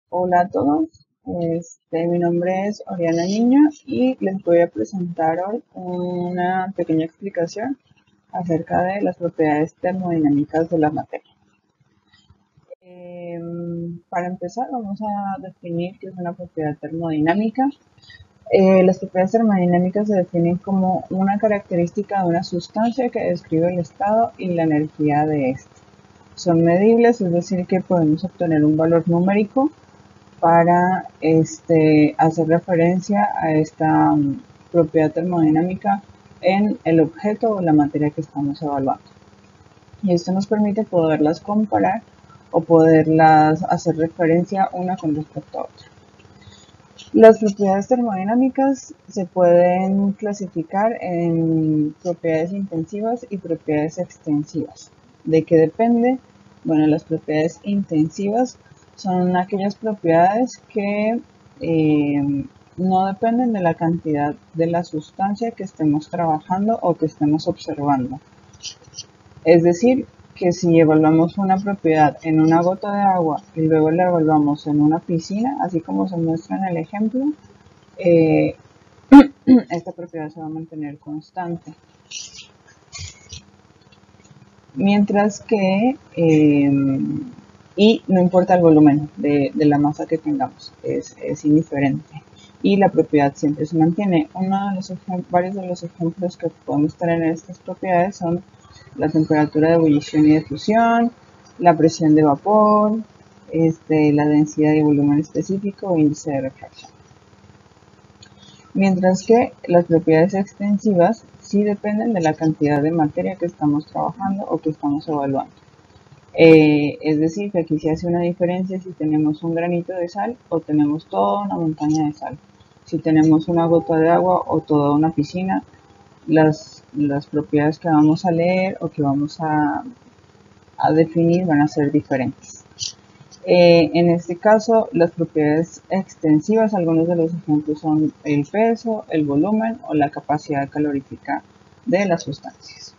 Hola a todos, mi nombre es Oriana Niño y les voy a presentar hoy una pequeña explicación acerca de las propiedades termodinámicas de la materia. Para empezar vamos a definir qué es una propiedad termodinámica. Las propiedades termodinámicas se definen como una característica de una sustancia que describe el estado y la energía de ésta. Son medibles, es decir, que podemos obtener un valor numérico para hacer referencia a esta propiedad termodinámica en el objeto o la materia que estamos evaluando. Y esto nos permite poderlas comparar o poderlas hacer referencia una con respecto a otra. Las propiedades termodinámicas se pueden clasificar en propiedades intensivas y propiedades extensivas. ¿De qué depende? Bueno, las propiedades intensivas son aquellas propiedades que no dependen de la cantidad de la sustancia que estemos trabajando o que estemos observando. Es decir, que si evaluamos una propiedad en una gota de agua y luego la evaluamos en una piscina, así como se muestra en el ejemplo, esta propiedad se va a mantener constante. Mientras que, y no importa el volumen de la masa que tengamos, es indiferente. Y la propiedad siempre se mantiene. Varios de los ejemplos que podemos tener en estas propiedades son la temperatura de ebullición y de fusión, la presión de vapor, la densidad y volumen específico o índice de refracción. Mientras que las propiedades extensivas sí dependen de la cantidad de materia que estamos trabajando o que estamos evaluando. Es decir, que aquí se hace una diferencia si tenemos un granito de sal o tenemos toda una montaña de sal. Si tenemos una gota de agua o toda una piscina, las propiedades que vamos a leer o que vamos a definir van a ser diferentes. En este caso, las propiedades extensivas, algunos de los ejemplos son el peso, el volumen o la capacidad calorífica de las sustancias.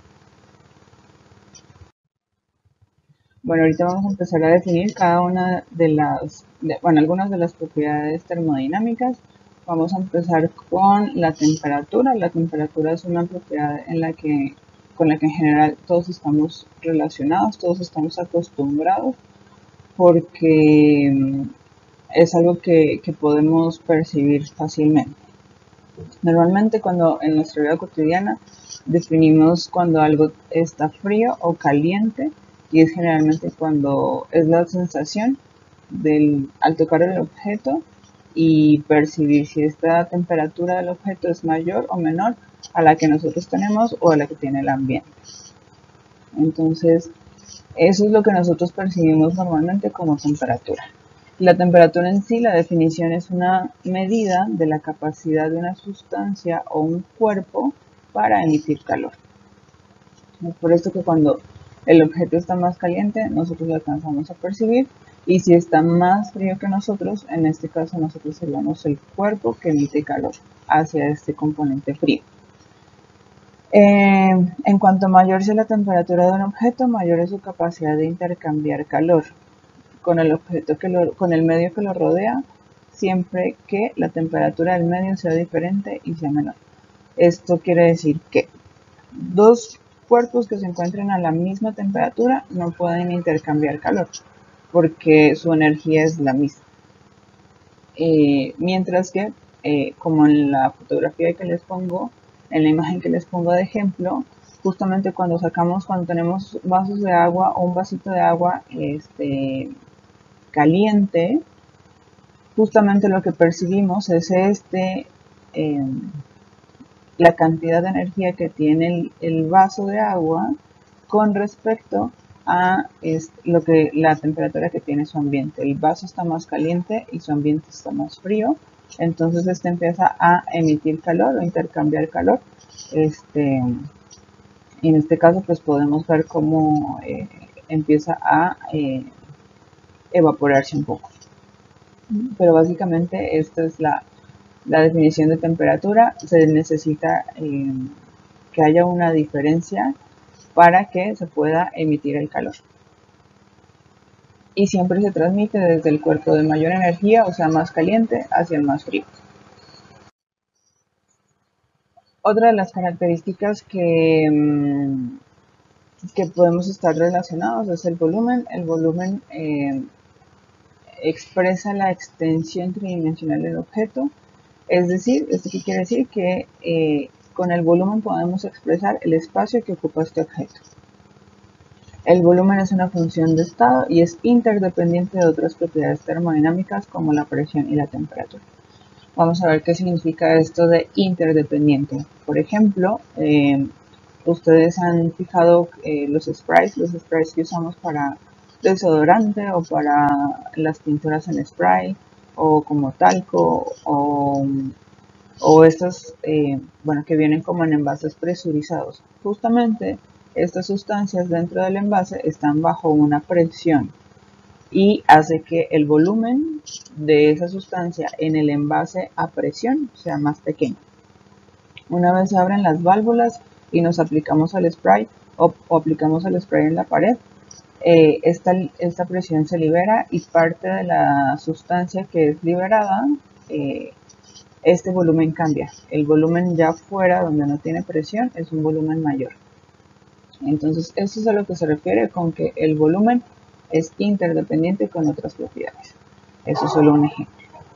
Bueno, ahorita vamos a empezar a definir cada una de algunas de las propiedades termodinámicas. Vamos a empezar con la temperatura. La temperatura es una propiedad con la que en general todos estamos relacionados, todos estamos acostumbrados, porque es algo que podemos percibir fácilmente. Normalmente cuando en nuestra vida cotidiana definimos cuando algo está frío o caliente, y es generalmente cuando es la sensación al tocar el objeto y percibir si esta temperatura del objeto es mayor o menor a la que nosotros tenemos o a la que tiene el ambiente. Entonces, eso es lo que nosotros percibimos normalmente como temperatura. La temperatura en sí, la definición es una medida de la capacidad de una sustancia o un cuerpo para emitir calor. Es por esto que cuando el objeto está más caliente, nosotros lo alcanzamos a percibir, y si está más frío que nosotros, en este caso nosotros seríamos el cuerpo que emite calor hacia este componente frío. En cuanto mayor sea la temperatura de un objeto, mayor es su capacidad de intercambiar calor con el medio que lo rodea, siempre que la temperatura del medio sea diferente y sea menor. Esto quiere decir que dos cuerpos que se encuentren a la misma temperatura no pueden intercambiar calor, porque su energía es la misma. Mientras que, como en la fotografía que les pongo, en la imagen que les pongo de ejemplo, justamente cuando tenemos vasos de agua o un vasito de agua caliente, justamente lo que percibimos es la cantidad de energía que tiene el vaso de agua con respecto a la temperatura que tiene su ambiente. El vaso está más caliente y su ambiente está más frío, entonces este empieza a emitir calor o intercambiar calor. En este caso pues podemos ver cómo empieza a evaporarse un poco. Pero básicamente esta es la definición de temperatura. Se necesita que haya una diferencia para que se pueda emitir el calor. y siempre se transmite desde el cuerpo de mayor energía, o sea, más caliente, hacia el más frío. Otra de las características que podemos estar relacionados es el volumen. El volumen expresa la extensión tridimensional del objeto, es decir, ¿esto qué quiere decir? Que con el volumen podemos expresar el espacio que ocupa este objeto. El volumen es una función de estado y es interdependiente de otras propiedades termodinámicas como la presión y la temperatura. Vamos a ver qué significa esto de interdependiente. Por ejemplo, ustedes han fijado los sprays que usamos para desodorante o para las pinturas en spray o como talco o estas, bueno, que vienen como en envases presurizados. Justamente estas sustancias dentro del envase están bajo una presión y hace que el volumen de esa sustancia en el envase a presión sea más pequeño. Una vez se abren las válvulas y nos aplicamos al spray o aplicamos el spray en la pared, esta presión se libera y parte de la sustancia que es liberada, este volumen cambia. El volumen ya fuera, donde no tiene presión, es un volumen mayor. Entonces, eso es a lo que se refiere con que el volumen es interdependiente con otras propiedades. Eso es solo un ejemplo.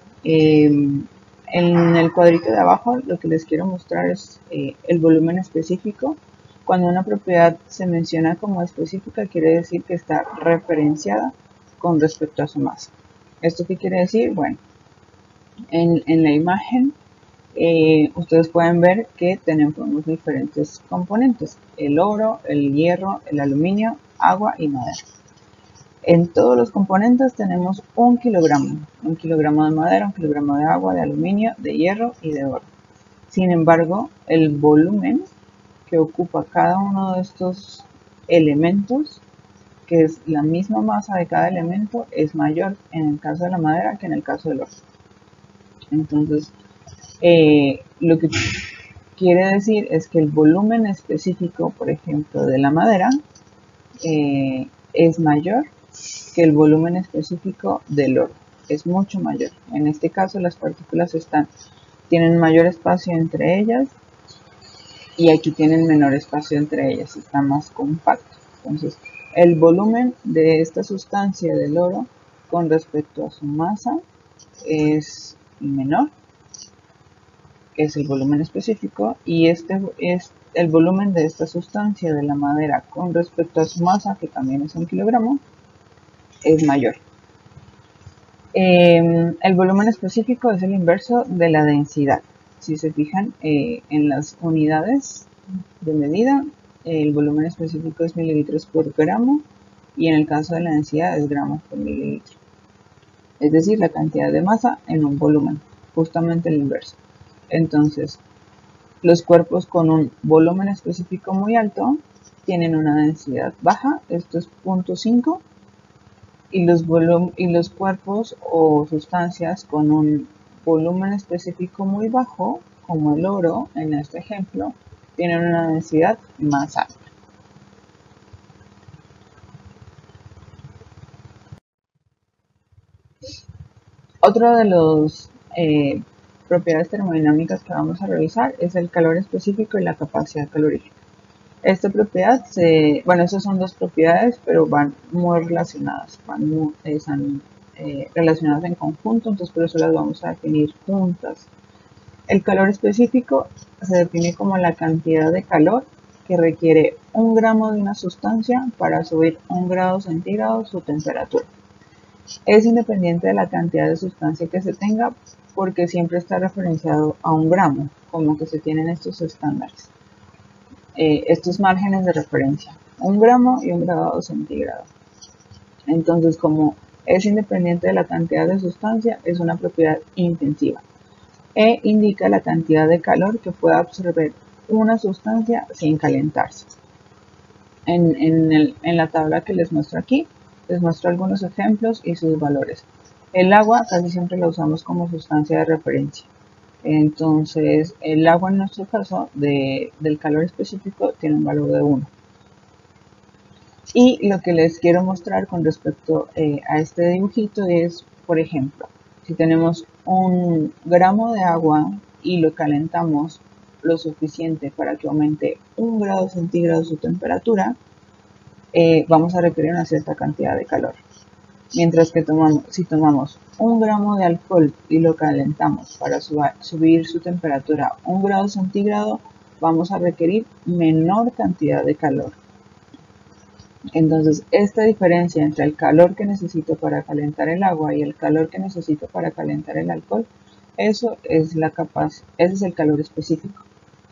En el cuadrito de abajo lo que les quiero mostrar es el volumen específico. Cuando una propiedad se menciona como específica, quiere decir que está referenciada con respecto a su masa. ¿Esto qué quiere decir? Bueno, en la imagen ustedes pueden ver que tenemos diferentes componentes: el oro, el hierro, el aluminio, agua y madera. En todos los componentes tenemos un kilogramo de madera, un kilogramo de agua, de aluminio, de hierro y de oro. Sin embargo, el volumen que ocupa cada uno de estos elementos, que es la misma masa de cada elemento, es mayor en el caso de la madera que en el caso del oro. Entonces, lo que quiere decir es que el volumen específico, por ejemplo, de la madera es mayor que el volumen específico del oro, es mucho mayor. En este caso las partículas tienen mayor espacio entre ellas y aquí tienen menor espacio entre ellas, está más compacto. Entonces el volumen de esta sustancia del oro con respecto a su masa es menor, es el volumen específico, y este es el volumen de esta sustancia de la madera con respecto a su masa, que también es un kilogramo, es mayor. El volumen específico es el inverso de la densidad. Si se fijan en las unidades de medida, el volumen específico es mililitros por gramo y en el caso de la densidad es gramos por mililitro. Es decir, la cantidad de masa en un volumen, justamente el inverso. Entonces, los cuerpos con un volumen específico muy alto tienen una densidad baja, esto es 0.5, y los cuerpos o sustancias con un volumen específico muy bajo, como el oro en este ejemplo, tienen una densidad más alta. Otro de los propiedades termodinámicas que vamos a revisar es el calor específico y la capacidad calorífica. Esta propiedad, bueno, esas son dos propiedades, pero van muy relacionadas, están relacionadas en conjunto, entonces por eso las vamos a definir juntas. El calor específico se define como la cantidad de calor que requiere 1 gramo de una sustancia para subir 1 grado centígrado su temperatura. Es independiente de la cantidad de sustancia que se tenga porque siempre está referenciado a 1 gramo, como que se tienen estos estándares. Estos márgenes de referencia, 1 gramo y 1 grado centígrado. Entonces, como es independiente de la cantidad de sustancia, es una propiedad intensiva e indica la cantidad de calor que puede absorber una sustancia sin calentarse. En la tabla que les muestro aquí, les muestro algunos ejemplos y sus valores. El agua casi siempre la usamos como sustancia de referencia. Entonces, el agua en nuestro caso del calor específico tiene un valor de 1. Y lo que les quiero mostrar con respecto a este dibujito es, por ejemplo, si tenemos 1 gramo de agua y lo calentamos lo suficiente para que aumente 1 grado centígrado su temperatura, vamos a requerir una cierta cantidad de calor. Mientras que si tomamos 1 gramo de alcohol y lo calentamos para subir su temperatura 1 grado centígrado, vamos a requerir menor cantidad de calor. Entonces, esta diferencia entre el calor que necesito para calentar el agua y el calor que necesito para calentar el alcohol, ese es el calor específico.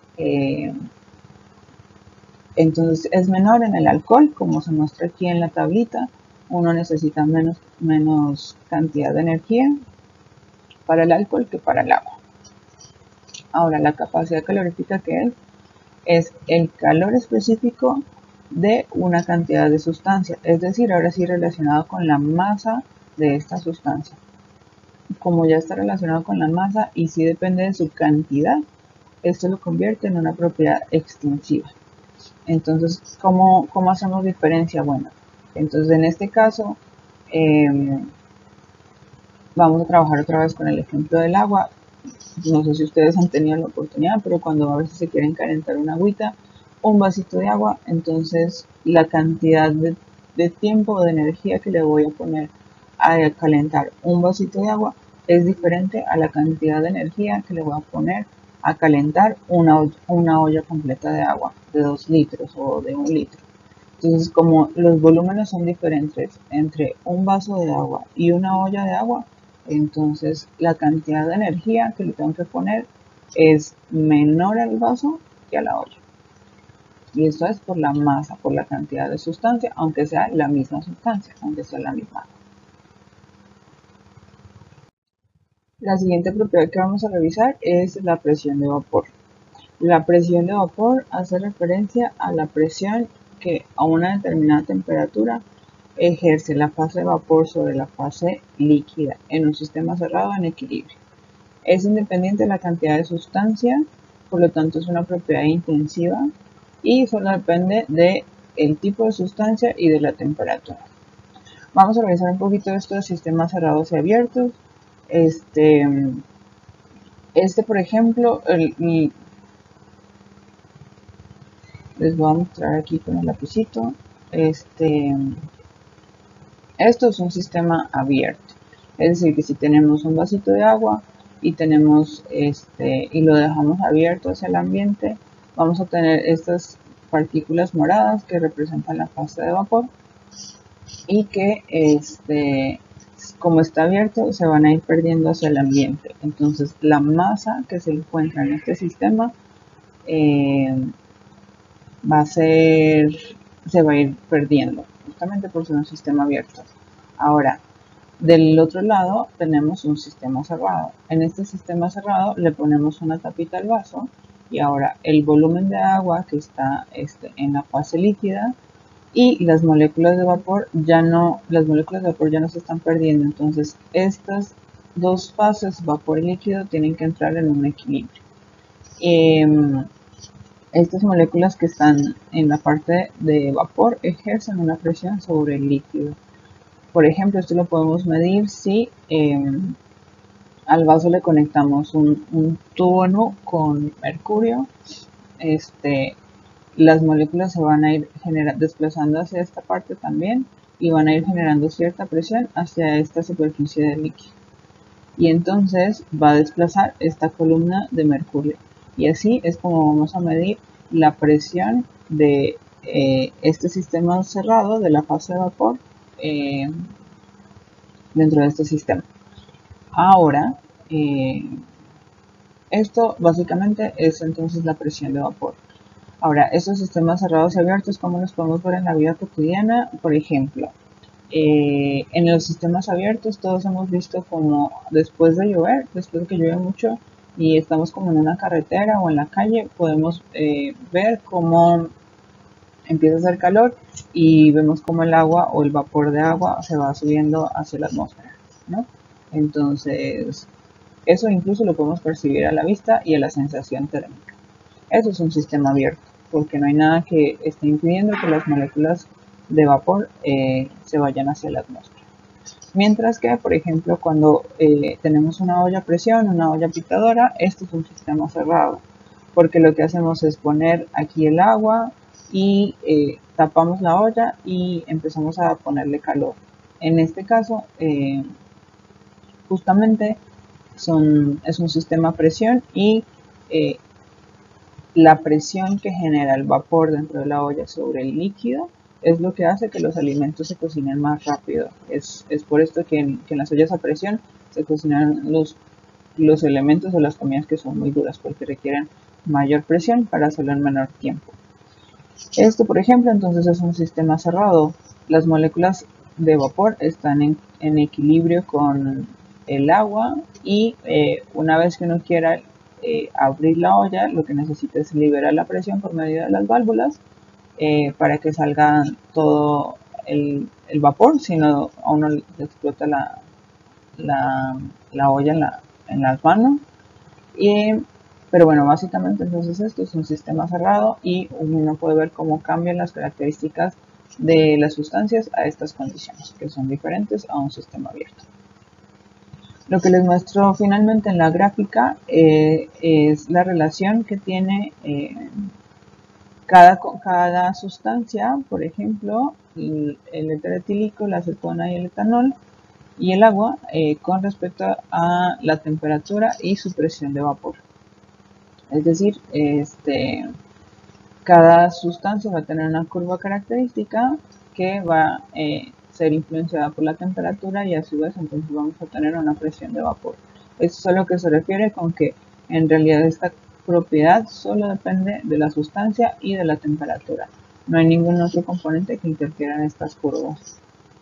Entonces, es menor en el alcohol, como se muestra aquí en la tablita. Uno necesita menos cantidad de energía para el alcohol que para el agua. Ahora, la capacidad calorífica que es el calor específico de una cantidad de sustancia, es decir, ahora sí relacionado con la masa de esta sustancia. Como ya está relacionado con la masa y sí depende de su cantidad, esto lo convierte en una propiedad extensiva. Entonces, ¿cómo hacemos diferencia? Bueno, entonces en este caso vamos a trabajar otra vez con el ejemplo del agua. No sé si ustedes han tenido la oportunidad, pero cuando a veces se quieren calentar una agüita, un vasito de agua, entonces la cantidad de tiempo o de energía que le voy a poner a calentar un vasito de agua es diferente a la cantidad de energía que le voy a poner a calentar una olla completa de agua de 2 litros o de 1 litro. Entonces, como los volúmenes son diferentes entre un vaso de agua y una olla de agua, entonces la cantidad de energía que le tengo que poner es menor al vaso que a la olla. Y esto es por la masa, por la cantidad de sustancia, aunque sea la misma sustancia, aunque sea la misma. La siguiente propiedad que vamos a revisar es la presión de vapor. La presión de vapor hace referencia a la presión que a una determinada temperatura ejerce la fase de vapor sobre la fase líquida en un sistema cerrado en equilibrio. Es independiente de la cantidad de sustancia, por lo tanto es una propiedad intensiva y solo depende del tipo de sustancia y de la temperatura. Vamos a revisar un poquito esto de sistemas cerrados y abiertos. Por ejemplo, les voy a mostrar aquí con el lapicito. Esto es un sistema abierto, es decir que si tenemos un vasito de agua y y lo dejamos abierto hacia el ambiente, vamos a tener estas partículas moradas que representan la fase de vapor y que como está abierto se van a ir perdiendo hacia el ambiente. Entonces la masa que se encuentra en este sistema se va a ir perdiendo, justamente por ser un sistema abierto. Ahora, del otro lado tenemos un sistema cerrado. En este sistema cerrado le ponemos una tapita al vaso y ahora el volumen de agua que está en la fase líquida y las moléculas de vapor ya no se están perdiendo. Entonces estas dos fases, vapor y líquido, tienen que entrar en un equilibrio. Estas moléculas que están en la parte de vapor ejercen una presión sobre el líquido. Por ejemplo, esto lo podemos medir si al vaso le conectamos un tubo con mercurio. Las moléculas se van a ir desplazando hacia esta parte también y van a ir generando cierta presión hacia esta superficie del líquido. Y entonces va a desplazar esta columna de mercurio. Y así es como vamos a medir la presión de este sistema cerrado de la fase de vapor dentro de este sistema. Ahora, esto básicamente es entonces la presión de vapor. Ahora, estos sistemas cerrados y abiertos, ¿cómo los podemos ver en la vida cotidiana? Por ejemplo, en los sistemas abiertos todos hemos visto como después de que llueve mucho y estamos como en una carretera o en la calle, podemos ver cómo empieza a hacer calor y vemos como el agua o el vapor de agua se va subiendo hacia la atmósfera, ¿no? Entonces, eso incluso lo podemos percibir a la vista y a la sensación térmica. Eso es un sistema abierto, porque no hay nada que esté impidiendo que las moléculas de vapor se vayan hacia la atmósfera. Mientras que, por ejemplo, cuando tenemos una olla a presión, una olla pitadora, esto es un sistema cerrado, porque lo que hacemos es poner aquí el agua y tapamos la olla y empezamos a ponerle calor. En este caso, justamente es un sistema a presión y la presión que genera el vapor dentro de la olla sobre el líquido es lo que hace que los alimentos se cocinen más rápido. Es por esto que en las ollas a presión se cocinan los elementos o las comidas que son muy duras, porque requieren mayor presión para hacerlo en menor tiempo. Esto, por ejemplo, entonces es un sistema cerrado. Las moléculas de vapor están en equilibrio con el agua y una vez que uno quiera abrir la olla, lo que necesita es liberar la presión por medio de las válvulas para que salga todo el vapor, si no a uno le explota la olla en las manos. Pero bueno, básicamente entonces esto es un sistema cerrado y uno puede ver cómo cambian las características de las sustancias a estas condiciones, que son diferentes a un sistema abierto. Lo que les muestro finalmente en la gráfica es la relación que tiene cada sustancia, por ejemplo, el éter etílico, la acetona y el etanol, y el agua con respecto a la temperatura y su presión de vapor. Es decir, cada sustancia va a tener una curva característica que va a ser influenciada por la temperatura y a su vez entonces vamos a tener una presión de vapor. Eso es a lo que se refiere con que en realidad esta propiedad solo depende de la sustancia y de la temperatura. No hay ningún otro componente que interfiera en estas curvas.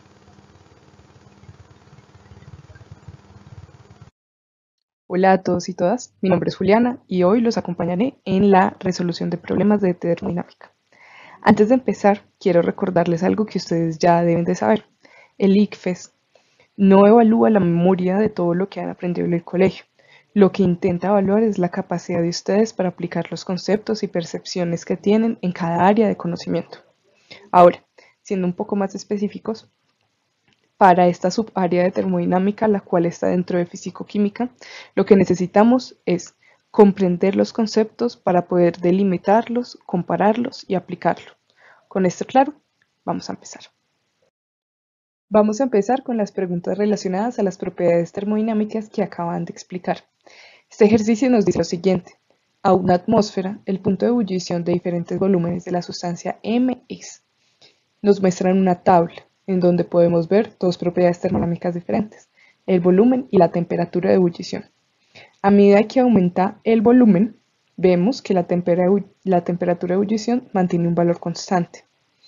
Hola a todos y todas, mi nombre es Juliana y hoy los acompañaré en la resolución de problemas de termodinámica. Antes de empezar, quiero recordarles algo que ustedes ya deben de saber. El ICFES no evalúa la memoria de todo lo que han aprendido en el colegio. Lo que intenta evaluar es la capacidad de ustedes para aplicar los conceptos y percepciones que tienen en cada área de conocimiento. Ahora, siendo un poco más específicos, para esta subárea de termodinámica, la cual está dentro de físico-química, lo que necesitamos es comprender los conceptos para poder delimitarlos, compararlos y aplicarlo. Con esto claro, vamos a empezar. Vamos a empezar con las preguntas relacionadas a las propiedades termodinámicas que acaban de explicar. Este ejercicio nos dice lo siguiente. A una atmósfera, el punto de ebullición de diferentes volúmenes de la sustancia M es. Nos muestran una tabla en donde podemos ver dos propiedades termodinámicas diferentes, el volumen y la temperatura de ebullición. A medida que aumenta el volumen, vemos que la temperatura de ebullición mantiene un valor constante.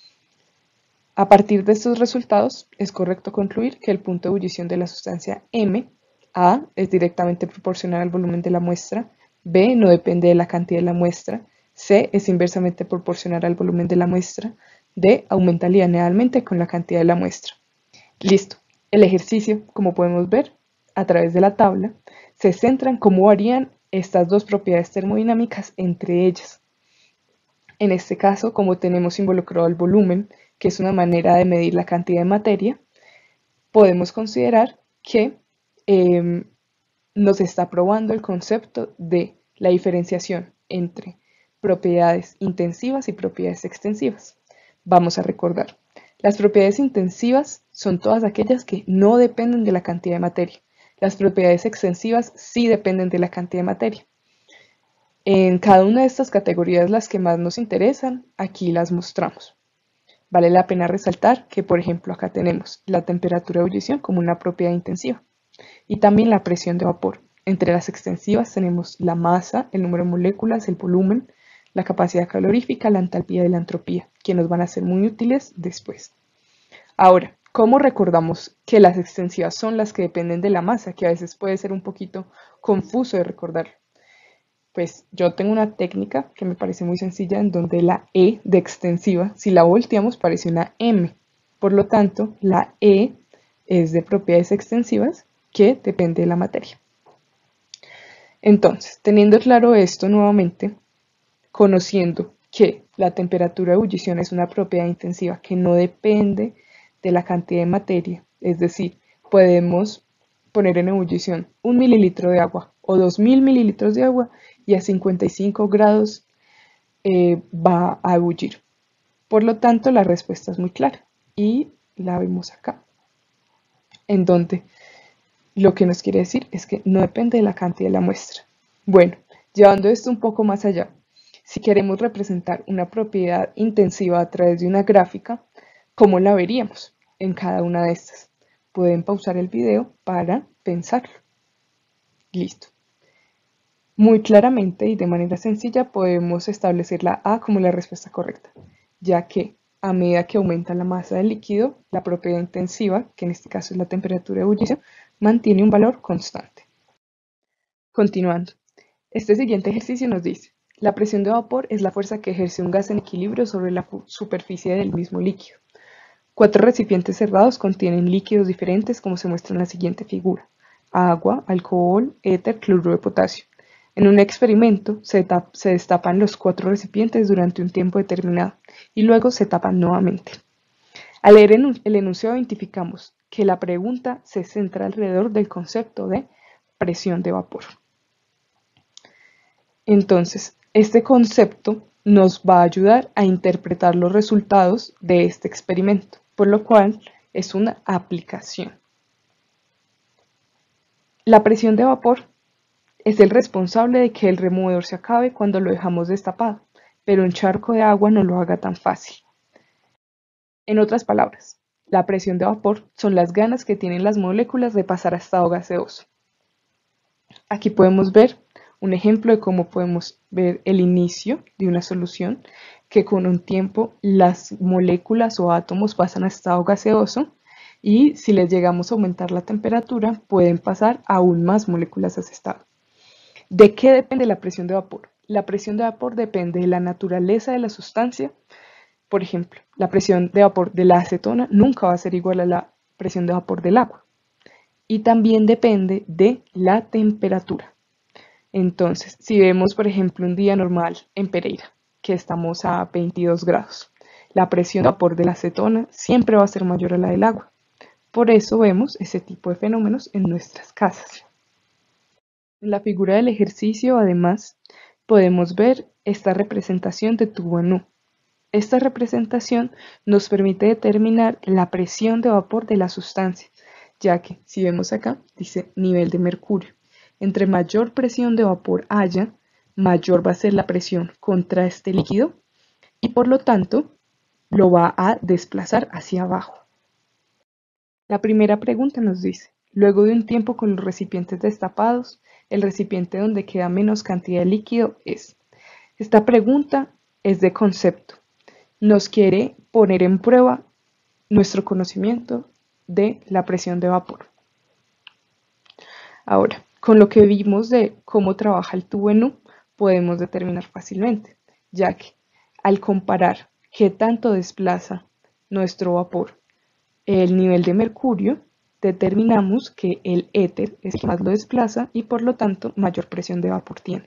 A partir de estos resultados, es correcto concluir que el punto de ebullición de la sustancia M, A, es directamente proporcional al volumen de la muestra, B, no depende de la cantidad de la muestra, C, es inversamente proporcional al volumen de la muestra, D, aumenta linealmente con la cantidad de la muestra. Listo. El ejercicio, como podemos ver a través de la tabla, se centra en cómo varían estas dos propiedades termodinámicas entre ellas. En este caso, como tenemos involucrado el volumen, que es una manera de medir la cantidad de materia, podemos considerar que nos está probando el concepto de la diferenciación entre propiedades intensivas y propiedades extensivas. Vamos a recordar, las propiedades intensivas son todas aquellas que no dependen de la cantidad de materia. Las propiedades extensivas sí dependen de la cantidad de materia. En cada una de estas categorías, las que más nos interesan, aquí las mostramos. Vale la pena resaltar que, por ejemplo, acá tenemos la temperatura de ebullición como una propiedad intensiva y también la presión de vapor. Entre las extensivas tenemos la masa, el número de moléculas, el volumen, la capacidad calorífica, la entalpía y la entropía, que nos van a ser muy útiles después. Ahora, ¿cómo recordamos que las extensivas son las que dependen de la masa? Que a veces puede ser un poquito confuso de recordar. Pues yo tengo una técnica que me parece muy sencilla en donde la E de extensiva, si la volteamos, parece una M. Por lo tanto, la E es de propiedades extensivas que depende de la materia. Entonces, teniendo claro esto nuevamente, conociendo que la temperatura de ebullición es una propiedad intensiva que no depende de la cantidad de materia, es decir, podemos poner en ebullición 1 mililitro de agua o 2000 mililitros de agua y a 55 grados va a ebullir. Por lo tanto, la respuesta es muy clara y la vemos acá, en donde lo que nos quiere decir es que no depende de la cantidad de la muestra. Bueno, llevando esto un poco más allá, si queremos representar una propiedad intensiva a través de una gráfica, ¿cómo la veríamos en cada una de estas? Pueden pausar el video para pensarlo. Listo. Muy claramente y de manera sencilla podemos establecer la A como la respuesta correcta, ya que a medida que aumenta la masa del líquido, la propiedad intensiva, que en este caso es la temperatura de ebullición, mantiene un valor constante. Continuando, este siguiente ejercicio nos dice, la presión de vapor es la fuerza que ejerce un gas en equilibrio sobre la superficie del mismo líquido. 4 recipientes cerrados contienen líquidos diferentes como se muestra en la siguiente figura: agua, alcohol, éter, cloruro de potasio. En un experimento se destapan los 4 recipientes durante un tiempo determinado y luego se tapan nuevamente. Al leer el enunciado identificamos que la pregunta se centra alrededor del concepto de presión de vapor. Entonces, este concepto nos va a ayudar a interpretar los resultados de este experimento, por lo cual es una aplicación. La presión de vapor es el responsable de que el removedor se acabe cuando lo dejamos destapado, pero un charco de agua no lo haga tan fácil. En otras palabras, la presión de vapor son las ganas que tienen las moléculas de pasar a estado gaseoso. Aquí podemos ver un ejemplo de cómo podemos ver el inicio de una solución, que con un tiempo las moléculas o átomos pasan a estado gaseoso y si les llegamos a aumentar la temperatura pueden pasar aún más moléculas a ese estado. ¿De qué depende la presión de vapor? La presión de vapor depende de la naturaleza de la sustancia. Por ejemplo, la presión de vapor de la acetona nunca va a ser igual a la presión de vapor del agua. Y también depende de la temperatura. Entonces, si vemos, por ejemplo, un día normal en Pereira, que estamos a 22 grados, la presión de vapor de la acetona siempre va a ser mayor a la del agua. Por eso vemos ese tipo de fenómenos en nuestras casas. En la figura del ejercicio, además, podemos ver esta representación de tubo en U. Esta representación nos permite determinar la presión de vapor de la sustancia, ya que, si vemos acá, dice nivel de mercurio. Entre mayor presión de vapor haya, mayor va a ser la presión contra este líquido y por lo tanto lo va a desplazar hacia abajo. La primera pregunta nos dice, luego de un tiempo con los recipientes destapados, el recipiente donde queda menos cantidad de líquido es. Esta pregunta es de concepto. Nos quiere poner en prueba nuestro conocimiento de la presión de vapor. Ahora, con lo que vimos de cómo trabaja el tubo en U, podemos determinar fácilmente, ya que al comparar qué tanto desplaza nuestro vapor el nivel de mercurio, determinamos que el éter es el que más lo desplaza y por lo tanto mayor presión de vapor tiene.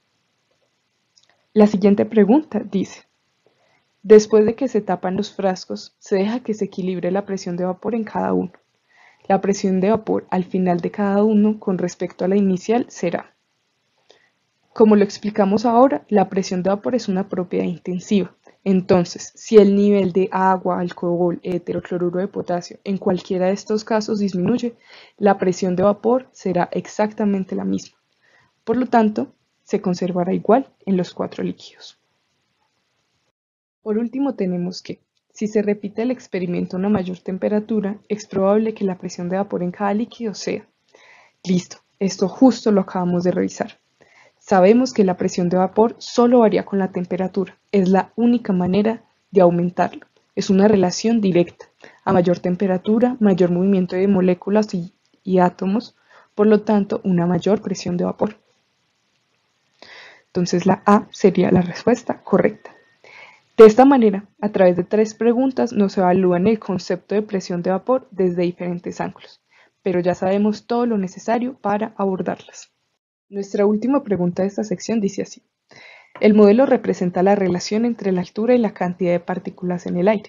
La siguiente pregunta dice, después de que se tapan los frascos, se deja que se equilibre la presión de vapor en cada uno. La presión de vapor al final de cada uno con respecto a la inicial será. Como lo explicamos ahora, la presión de vapor es una propiedad intensiva. Entonces, si el nivel de agua, alcohol, éter o cloruro de potasio en cualquiera de estos casos disminuye, la presión de vapor será exactamente la misma. Por lo tanto, se conservará igual en los 4 líquidos. Por último, tenemos que, si se repite el experimento a una mayor temperatura, es probable que la presión de vapor en cada líquido sea. Listo, esto justo lo acabamos de revisar. Sabemos que la presión de vapor solo varía con la temperatura, es la única manera de aumentarlo. Es una relación directa. A mayor temperatura, mayor movimiento de moléculas y átomos, por lo tanto, una mayor presión de vapor. Entonces la A sería la respuesta correcta. De esta manera, a través de 3 preguntas nos evalúan el concepto de presión de vapor desde diferentes ángulos, pero ya sabemos todo lo necesario para abordarlas. Nuestra última pregunta de esta sección dice así. El modelo representa la relación entre la altura y la cantidad de partículas en el aire.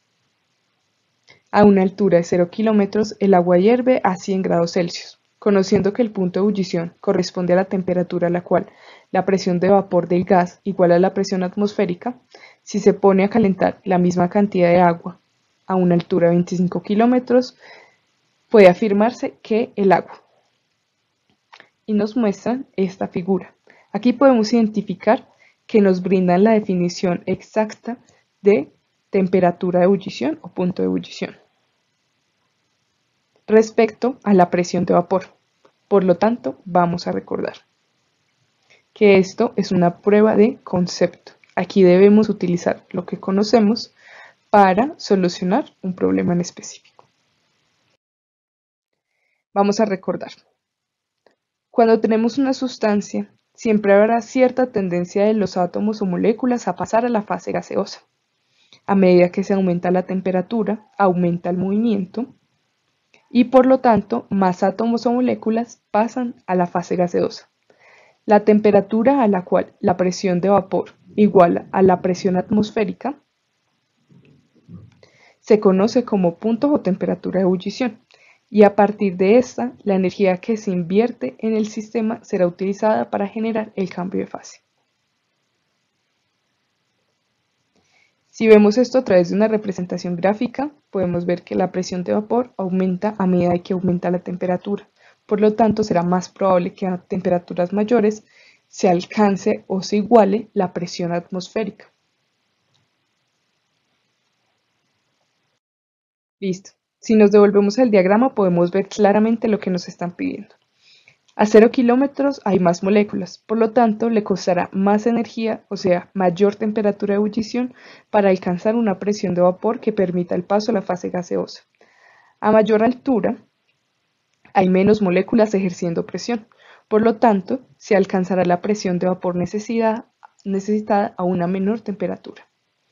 A una altura de 0 kilómetros, el agua hierve a 100 grados Celsius. Conociendo que el punto de ebullición corresponde a la temperatura a la cual la presión de vapor del gas igual a la presión atmosférica, si se pone a calentar la misma cantidad de agua a una altura de 25 kilómetros, puede afirmarse que el agua. Y nos muestran esta figura. Aquí podemos identificar que nos brindan la definición exacta de temperatura de ebullición o punto de ebullición respecto a la presión de vapor. Por lo tanto, vamos a recordar que esto es una prueba de concepto. Aquí debemos utilizar lo que conocemos para solucionar un problema en específico. Vamos a recordar. Cuando tenemos una sustancia, siempre habrá cierta tendencia de los átomos o moléculas a pasar a la fase gaseosa. A medida que se aumenta la temperatura, aumenta el movimiento y por lo tanto más átomos o moléculas pasan a la fase gaseosa. La temperatura a la cual la presión de vapor iguala a la presión atmosférica se conoce como punto o temperatura de ebullición y a partir de esta la energía que se invierte en el sistema será utilizada para generar el cambio de fase. Si vemos esto a través de una representación gráfica, podemos ver que la presión de vapor aumenta a medida que aumenta la temperatura. Por lo tanto, será más probable que a temperaturas mayores se alcance o se iguale la presión atmosférica. Listo. Si nos devolvemos al diagrama, podemos ver claramente lo que nos están pidiendo. A 0 kilómetros hay más moléculas, por lo tanto le costará más energía, o sea, mayor temperatura de ebullición, para alcanzar una presión de vapor que permita el paso a la fase gaseosa. A mayor altura hay menos moléculas ejerciendo presión, por lo tanto se alcanzará la presión de vapor necesitada a una menor temperatura.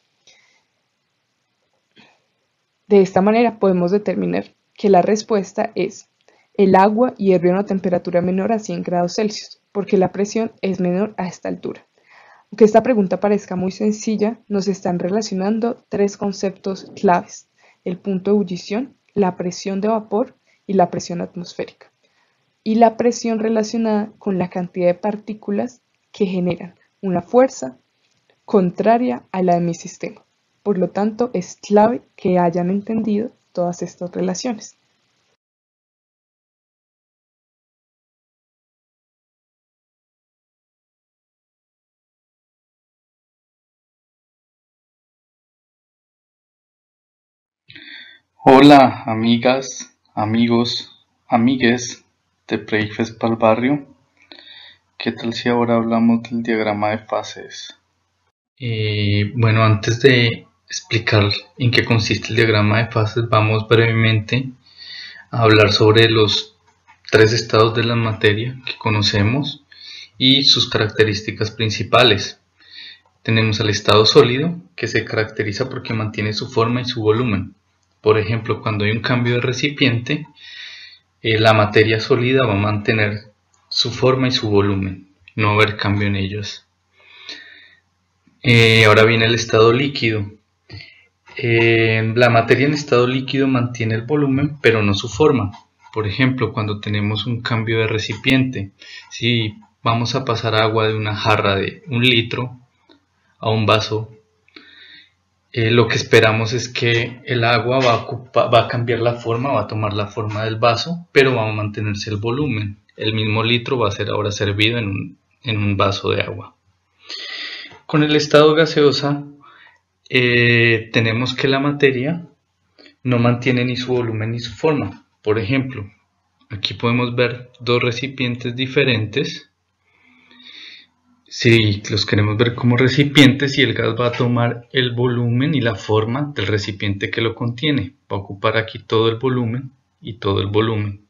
De esta manera podemos determinar que la respuesta es: el agua hierve a una temperatura menor a 100 grados Celsius, porque la presión es menor a esta altura. Aunque esta pregunta parezca muy sencilla, nos están relacionando tres conceptos claves: el punto de ebullición, la presión de vapor y la presión atmosférica. Y la presión relacionada con la cantidad de partículas que generan una fuerza contraria a la de mi sistema. Por lo tanto, es clave que hayan entendido todas estas relaciones. Hola, amigas, amigos, amigues de Breakfast para el Barrio. ¿Qué tal si ahora hablamos del diagrama de fases? Bueno, antes de explicar en qué consiste el diagrama de fases, vamos brevemente a hablar sobre los tres estados de la materia que conocemos y sus características principales. Tenemos el estado sólido, que se caracteriza porque mantiene su forma y su volumen. Por ejemplo, cuando hay un cambio de recipiente, la materia sólida va a mantener su forma y su volumen, no va a haber cambio en ellos. Ahora viene el estado líquido. La materia en estado líquido mantiene el volumen, pero no su forma. Por ejemplo, cuando tenemos un cambio de recipiente, si vamos a pasar agua de una jarra de 1 litro a un vaso, lo que esperamos es que el agua va a cambiar la forma, va a tomar la forma del vaso, pero va a mantenerse el volumen. El mismo litro va a ser ahora servido en un vaso de agua. Con el estado gaseosa tenemos que la materia no mantiene ni su volumen ni su forma. Por ejemplo, aquí podemos ver dos recipientes diferentes. Si los queremos ver como recipientes, y el gas va a tomar el volumen y la forma del recipiente que lo contiene. Va a ocupar aquí todo el volumen y todo el volumen.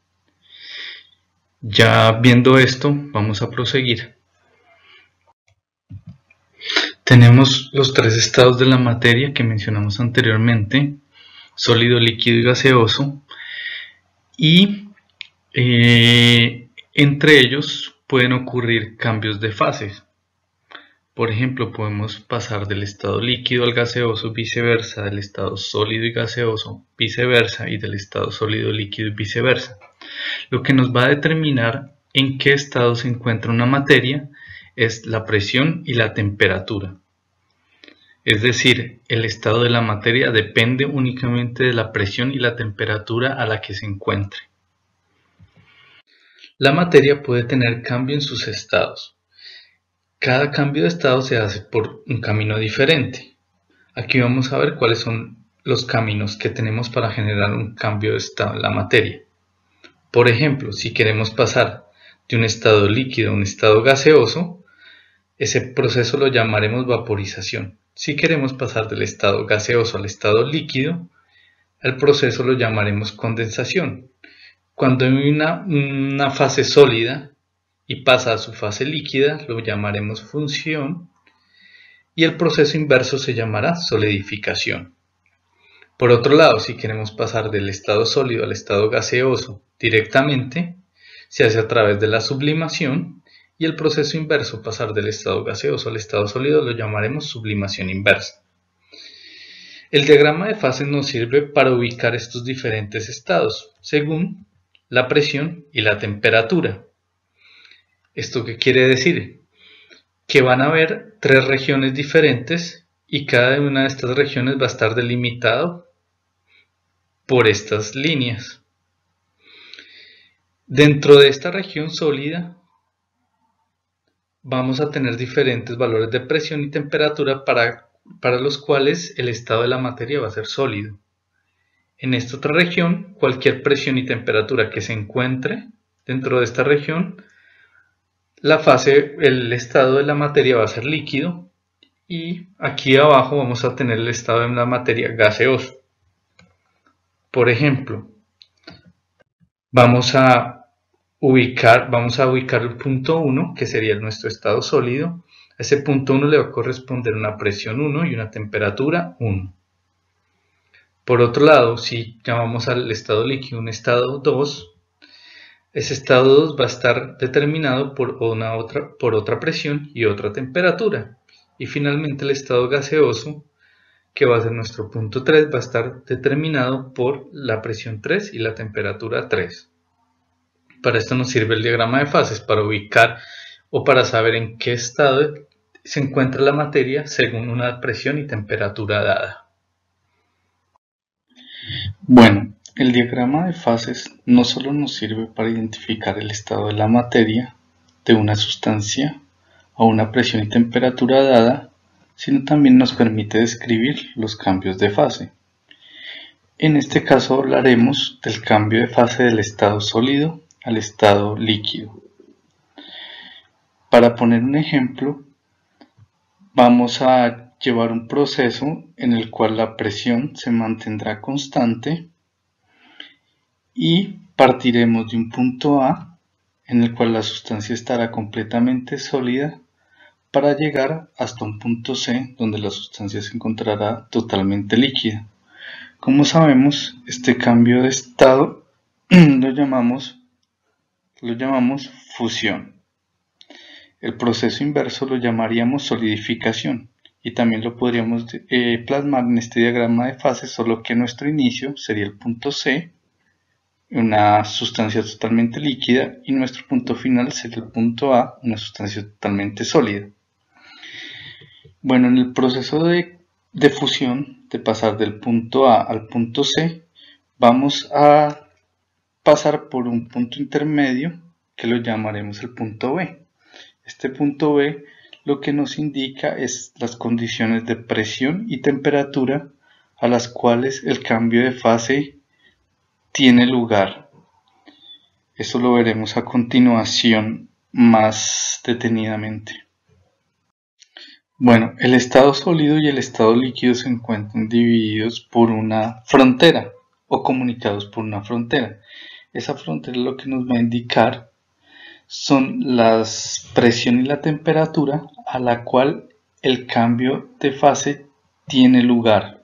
Ya viendo esto, vamos a proseguir. Tenemos los tres estados de la materia que mencionamos anteriormente: sólido, líquido y gaseoso. Y entre ellos pueden ocurrir cambios de fases. Por ejemplo, podemos pasar del estado líquido al gaseoso, viceversa, del estado sólido y gaseoso, viceversa, y del estado sólido, líquido y viceversa. Lo que nos va a determinar en qué estado se encuentra una materia es la presión y la temperatura. Es decir, el estado de la materia depende únicamente de la presión y la temperatura a la que se encuentre. La materia puede tener cambio en sus estados. Cada cambio de estado se hace por un camino diferente. Aquí vamos a ver cuáles son los caminos que tenemos para generar un cambio de estado en la materia. Por ejemplo, si queremos pasar de un estado líquido a un estado gaseoso, ese proceso lo llamaremos vaporización. Si queremos pasar del estado gaseoso al estado líquido, el proceso lo llamaremos condensación. Cuando hay una fase sólida y pasa a su fase líquida, lo llamaremos fusión, y el proceso inverso se llamará solidificación. Por otro lado, si queremos pasar del estado sólido al estado gaseoso directamente, se hace a través de la sublimación, y el proceso inverso, pasar del estado gaseoso al estado sólido, lo llamaremos sublimación inversa. El diagrama de fases nos sirve para ubicar estos diferentes estados, según la presión y la temperatura. ¿Esto qué quiere decir? Que van a haber 3 regiones diferentes y cada una de estas regiones va a estar delimitado por estas líneas. Dentro de esta región sólida vamos a tener diferentes valores de presión y temperatura para los cuales el estado de la materia va a ser sólido. En esta otra región, cualquier presión y temperatura que se encuentre dentro de esta región, el estado de la materia va a ser líquido, y aquí abajo vamos a tener el estado de la materia gaseoso. Por ejemplo, vamos a ubicar el punto 1, que sería nuestro estado sólido. A ese punto 1 le va a corresponder una presión 1 y una temperatura 1. Por otro lado, si llamamos al estado líquido un estado 2, ese estado 2 va a estar determinado por otra presión y otra temperatura. Y finalmente el estado gaseoso, que va a ser nuestro punto 3, va a estar determinado por la presión 3 y la temperatura 3. Para esto nos sirve el diagrama de fases, para ubicar o para saber en qué estado se encuentra la materia según una presión y temperatura dada. Bueno, el diagrama de fases no solo nos sirve para identificar el estado de la materia de una sustancia a una presión y temperatura dada, sino también nos permite describir los cambios de fase. En este caso hablaremos del cambio de fase del estado sólido al estado líquido. Para poner un ejemplo, vamos a llevar un proceso en el cual la presión se mantendrá constante y partiremos de un punto A en el cual la sustancia estará completamente sólida para llegar hasta un punto C donde la sustancia se encontrará totalmente líquida. Como sabemos, este cambio de estado lo llamamos fusión. El proceso inverso lo llamaríamos solidificación, y también lo podríamos plasmar en este diagrama de fases, solo que nuestro inicio sería el punto C, una sustancia totalmente líquida, y nuestro punto final sería el punto A, una sustancia totalmente sólida. Bueno, en el proceso de fusión, de pasar del punto A al punto C, vamos a pasar por un punto intermedio que lo llamaremos el punto B. Este punto B lo que nos indica es las condiciones de presión y temperatura a las cuales el cambio de fase tiene lugar. Eso lo veremos a continuación más detenidamente. Bueno, el estado sólido y el estado líquido se encuentran divididos por una frontera o comunicados por una frontera. Esa frontera lo que nos va a indicar son la presión y la temperatura a la cual el cambio de fase tiene lugar.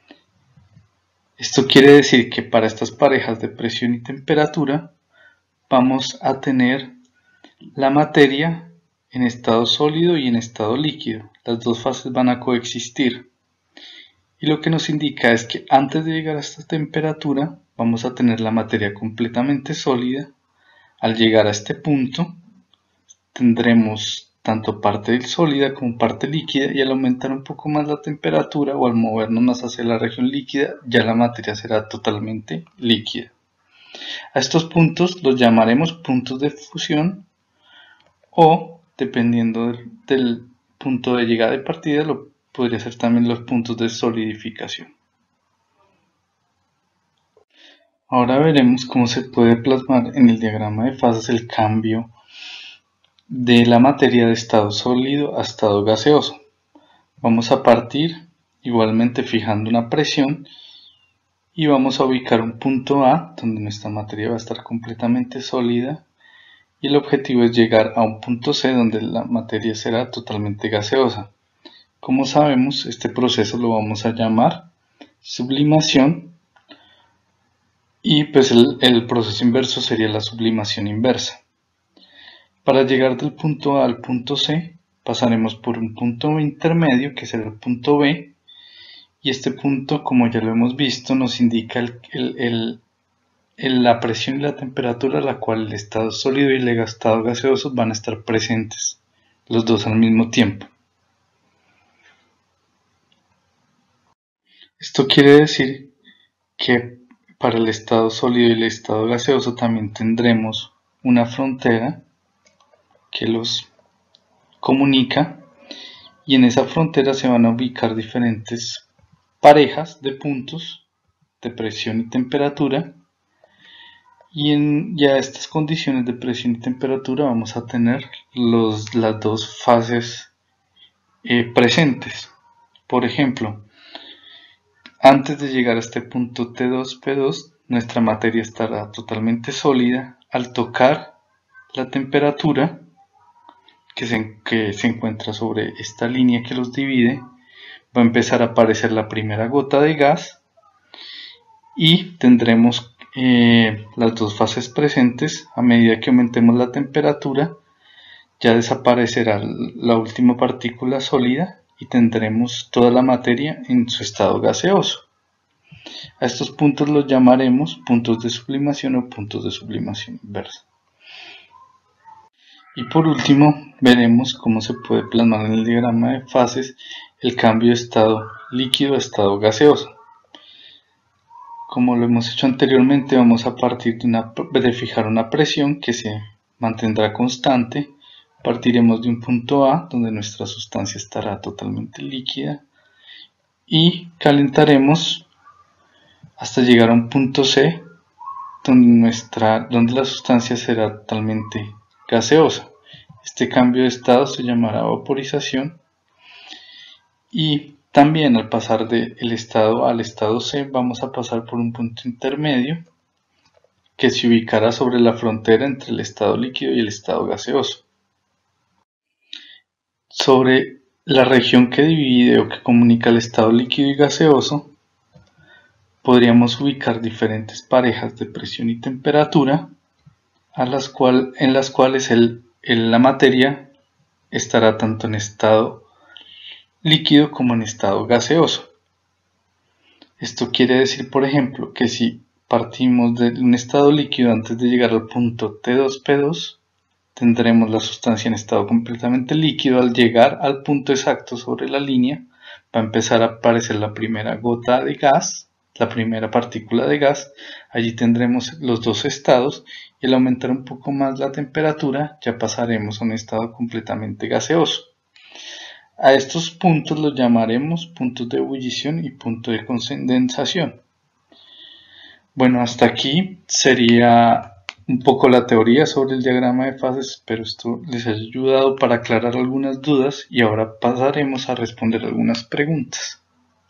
Esto quiere decir que para estas parejas de presión y temperatura vamos a tener la materia en estado sólido y en estado líquido. Las dos fases van a coexistir. Y lo que nos indica es que antes de llegar a esta temperatura vamos a tener la materia completamente sólida. Al llegar a este punto tendremos tanto parte sólida como parte líquida, y al aumentar un poco más la temperatura o al movernos más hacia la región líquida, ya la materia será totalmente líquida. A estos puntos los llamaremos puntos de fusión, o dependiendo del punto de llegada y partida, podría ser también los puntos de solidificación. Ahora veremos cómo se puede plasmar en el diagrama de fases el cambio de la materia de estado sólido a estado gaseoso. Vamos a partir igualmente fijando una presión y vamos a ubicar un punto A donde nuestra materia va a estar completamente sólida, y el objetivo es llegar a un punto C donde la materia será totalmente gaseosa. Como sabemos, este proceso lo vamos a llamar sublimación, y pues el proceso inverso sería la sublimación inversa. Para llegar del punto A al punto C pasaremos por un punto intermedio que será el punto B, y este punto, como ya lo hemos visto, nos indica la presión y la temperatura a la cual el estado sólido y el estado gaseoso van a estar presentes, los dos al mismo tiempo. Esto quiere decir que para el estado sólido y el estado gaseoso también tendremos una frontera que los comunica, y en esa frontera se van a ubicar diferentes parejas de puntos de presión y temperatura, y en ya estas condiciones de presión y temperatura vamos a tener las dos fases presentes. Por ejemplo, antes de llegar a este punto T2, P2, nuestra materia estará totalmente sólida. Al tocar la temperatura que se encuentra sobre esta línea que los divide, va a empezar a aparecer la primera gota de gas, y tendremos las dos fases presentes. A medida que aumentemos la temperatura, ya desaparecerá la última partícula sólida y tendremos toda la materia en su estado gaseoso. A estos puntos los llamaremos puntos de sublimación o puntos de sublimación inversa. Y por último, veremos cómo se puede plasmar en el diagrama de fases el cambio de estado líquido a estado gaseoso. Como lo hemos hecho anteriormente, vamos a partir de fijar una presión que se mantendrá constante. Partiremos de un punto A donde nuestra sustancia estará totalmente líquida y calentaremos hasta llegar a un punto C donde la sustancia será totalmente gaseosa. Este cambio de estado se llamará vaporización, y también al pasar del estado A al estado C vamos a pasar por un punto intermedio que se ubicará sobre la frontera entre el estado líquido y el estado gaseoso. Sobre la región que divide o que comunica el estado líquido y gaseoso, podríamos ubicar diferentes parejas de presión y temperatura en las cuales la materia estará tanto en estado líquido como en estado gaseoso. Esto quiere decir, por ejemplo, que si partimos de un estado líquido antes de llegar al punto T2, P2, tendremos la sustancia en estado completamente líquido. Al llegar al punto exacto sobre la línea, va a empezar a aparecer la primera gota de gas, la primera partícula de gas. Allí tendremos los dos estados, y al aumentar un poco más la temperatura ya pasaremos a un estado completamente gaseoso. A estos puntos los llamaremos puntos de ebullición y punto de condensación. Bueno, hasta aquí sería un poco la teoría sobre el diagrama de fases. Espero esto les haya ayudado para aclarar algunas dudas, y ahora pasaremos a responder algunas preguntas.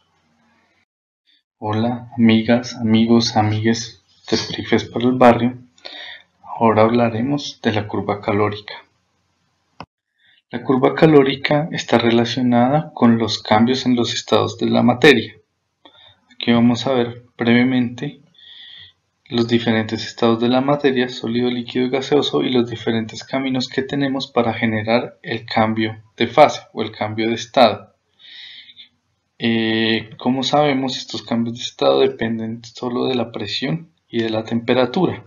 Hola amigas, amigos, amigues de Perifes para el Barrio. Ahora hablaremos de la curva calórica. La curva calórica está relacionada con los cambios en los estados de la materia. Aquí vamos a ver brevemente los diferentes estados de la materia, sólido, líquido y gaseoso, y los diferentes caminos que tenemos para generar el cambio de fase o el cambio de estado. Como sabemos, estos cambios de estado dependen solo de la presión y de la temperatura.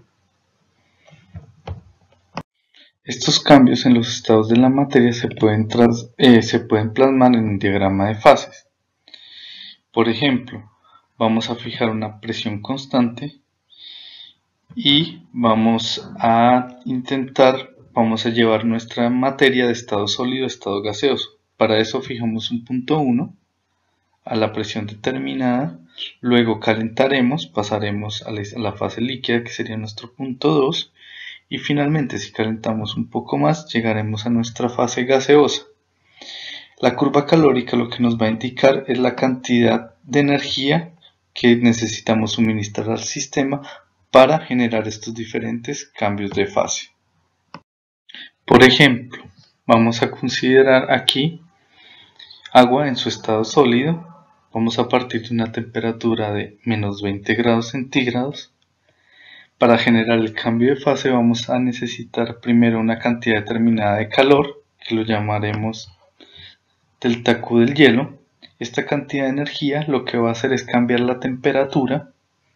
Estos cambios en los estados de la materia se pueden plasmar en un diagrama de fases. Por ejemplo, vamos a fijar una presión constante y vamos a llevar nuestra materia de estado sólido a estado gaseoso. Para eso fijamos un punto 1 a la presión determinada, luego calentaremos, pasaremos a la fase líquida, que sería nuestro punto 2, y finalmente, si calentamos un poco más, llegaremos a nuestra fase gaseosa. La curva calórica lo que nos va a indicar es la cantidad de energía que necesitamos suministrar al sistema para generar estos diferentes cambios de fase. Por ejemplo, vamos a considerar aquí agua en su estado sólido. Vamos a partir de una temperatura de menos 20 grados centígrados. Para generar el cambio de fase vamos a necesitar primero una cantidad determinada de calor, que lo llamaremos delta Q del hielo. Esta cantidad de energía lo que va a hacer es cambiar la temperatura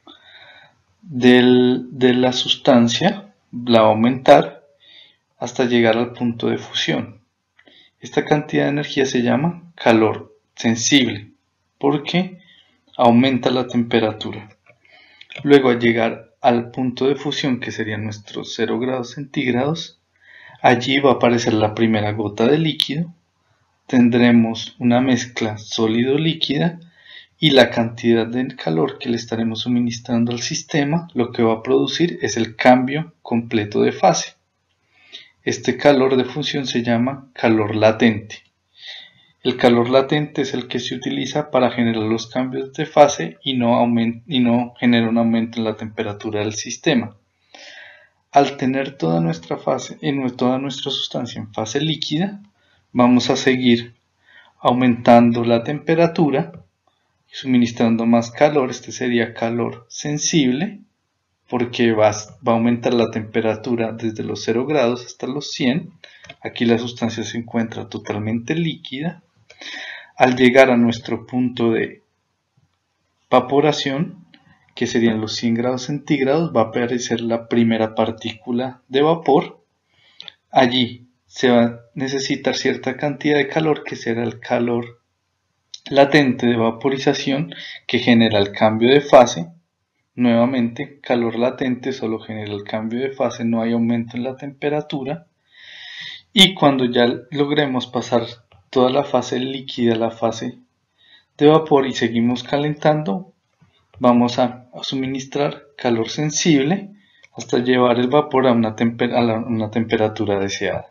de la sustancia, la va a aumentar hasta llegar al punto de fusión. Esta cantidad de energía se llama calor sensible porque aumenta la temperatura. Luego, al llegar al punto de fusión, que serían nuestros 0 grados centígrados, allí va a aparecer la primera gota de líquido. Tendremos una mezcla sólido-líquida y la cantidad de calor que le estaremos suministrando al sistema lo que va a producir es el cambio completo de fase. Este calor de fusión se llama calor latente. El calor latente es el que se utiliza para generar los cambios de fase y no genera un aumento en la temperatura del sistema. Al tener toda nuestra sustancia en fase líquida, vamos a seguir aumentando la temperatura, suministrando más calor. Este sería calor sensible, porque va a aumentar la temperatura desde los 0 grados hasta los 100. Aquí la sustancia se encuentra totalmente líquida. Al llegar a nuestro punto de evaporación, que serían los 100 grados centígrados, va a aparecer la primera partícula de vapor. Allí se va a necesitar cierta cantidad de calor, que será el calor latente de vaporización, que genera el cambio de fase. Nuevamente, calor latente solo genera el cambio de fase, no hay aumento en la temperatura. Y cuando ya logremos pasar toda la fase líquida a la fase de vapor y seguimos calentando, vamos a suministrar calor sensible hasta llevar el vapor a una temperatura deseada.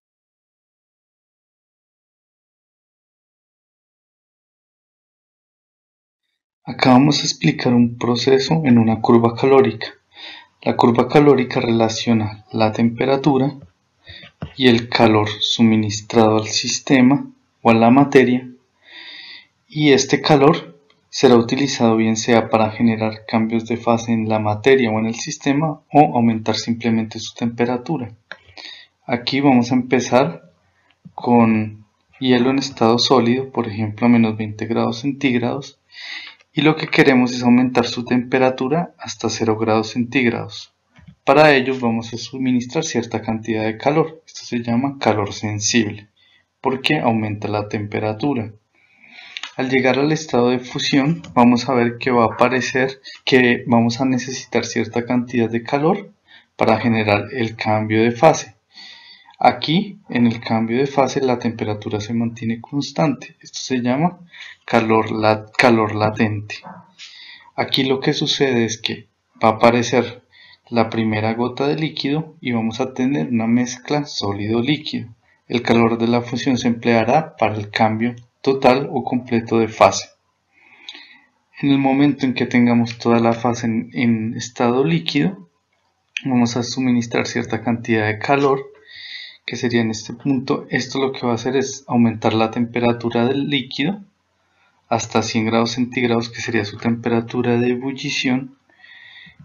Acá vamos a explicar un proceso en una curva calórica. La curva calórica relaciona la temperatura y el calor suministrado al sistema o a la materia, y este calor será utilizado bien sea para generar cambios de fase en la materia o en el sistema, o aumentar simplemente su temperatura. Aquí vamos a empezar con hielo en estado sólido, por ejemplo a menos 20 grados centígrados, y lo que queremos es aumentar su temperatura hasta 0 grados centígrados. Para ello vamos a suministrar cierta cantidad de calor. Esto se llama calor sensible, porque aumenta la temperatura. Al llegar al estado de fusión, vamos a ver que va a aparecer que vamos a necesitar cierta cantidad de calor para generar el cambio de fase. Aquí, en el cambio de fase, la temperatura se mantiene constante. Esto se llama calor latente. Aquí lo que sucede es que va a aparecer la primera gota de líquido y vamos a tener una mezcla sólido-líquido. El calor de la fusión se empleará para el cambio total o completo de fase. En el momento en que tengamos toda la fase en estado líquido, vamos a suministrar cierta cantidad de calor, que sería en este punto. Esto lo que va a hacer es aumentar la temperatura del líquido hasta 100 grados centígrados, que sería su temperatura de ebullición,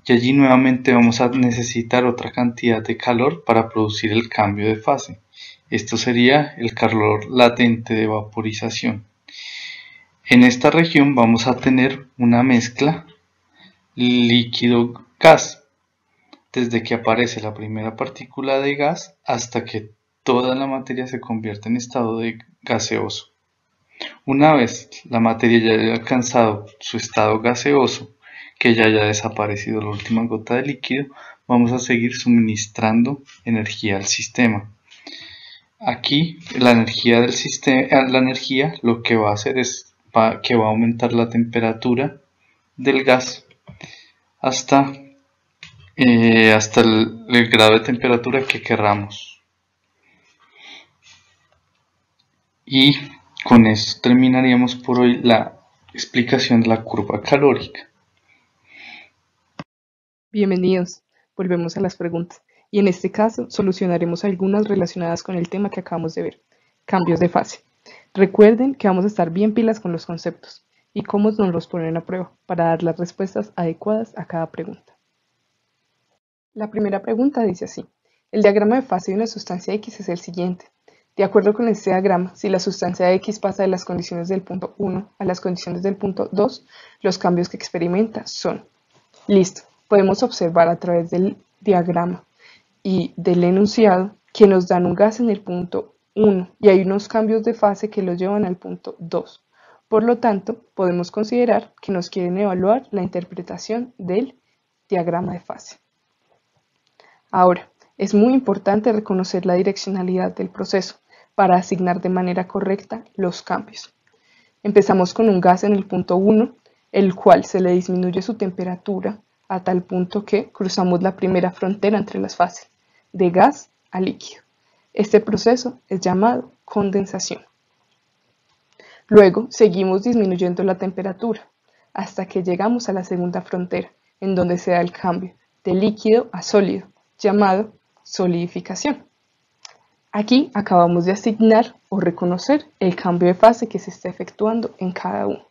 y allí nuevamente vamos a necesitar otra cantidad de calor para producir el cambio de fase. Esto sería el calor latente de vaporización. En esta región vamos a tener una mezcla líquido-gas, desde que aparece la primera partícula de gas hasta que toda la materia se convierte en estado de gaseoso. Una vez la materia ya haya alcanzado su estado gaseoso, que ya haya desaparecido la última gota de líquido, vamos a seguir suministrando energía al sistema. Aquí la energía del sistema, lo que va a hacer es que va a aumentar la temperatura del gas hasta el grado de temperatura que querramos. Y con eso terminaríamos por hoy la explicación de la curva calórica. Bienvenidos. Volvemos a las preguntas. Y en este caso solucionaremos algunas relacionadas con el tema que acabamos de ver, cambios de fase. Recuerden que vamos a estar bien pilas con los conceptos y cómo nos los ponen a prueba para dar las respuestas adecuadas a cada pregunta. La primera pregunta dice así: el diagrama de fase de una sustancia X es el siguiente. De acuerdo con este diagrama, si la sustancia X pasa de las condiciones del punto 1 a las condiciones del punto 2, los cambios que experimenta son. Listo, podemos observar a través del diagrama y del enunciado que nos dan un gas en el punto 1 y hay unos cambios de fase que lo llevan al punto 2. Por lo tanto, podemos considerar que nos quieren evaluar la interpretación del diagrama de fase. Ahora, es muy importante reconocer la direccionalidad del proceso para asignar de manera correcta los cambios. Empezamos con un gas en el punto 1, el cual se le disminuye su temperatura a tal punto que cruzamos la primera frontera entre las fases, de gas a líquido. Este proceso es llamado condensación. Luego seguimos disminuyendo la temperatura hasta que llegamos a la segunda frontera, en donde se da el cambio de líquido a sólido, llamado solidificación. Aquí acabamos de asignar o reconocer el cambio de fase que se está efectuando en cada uno.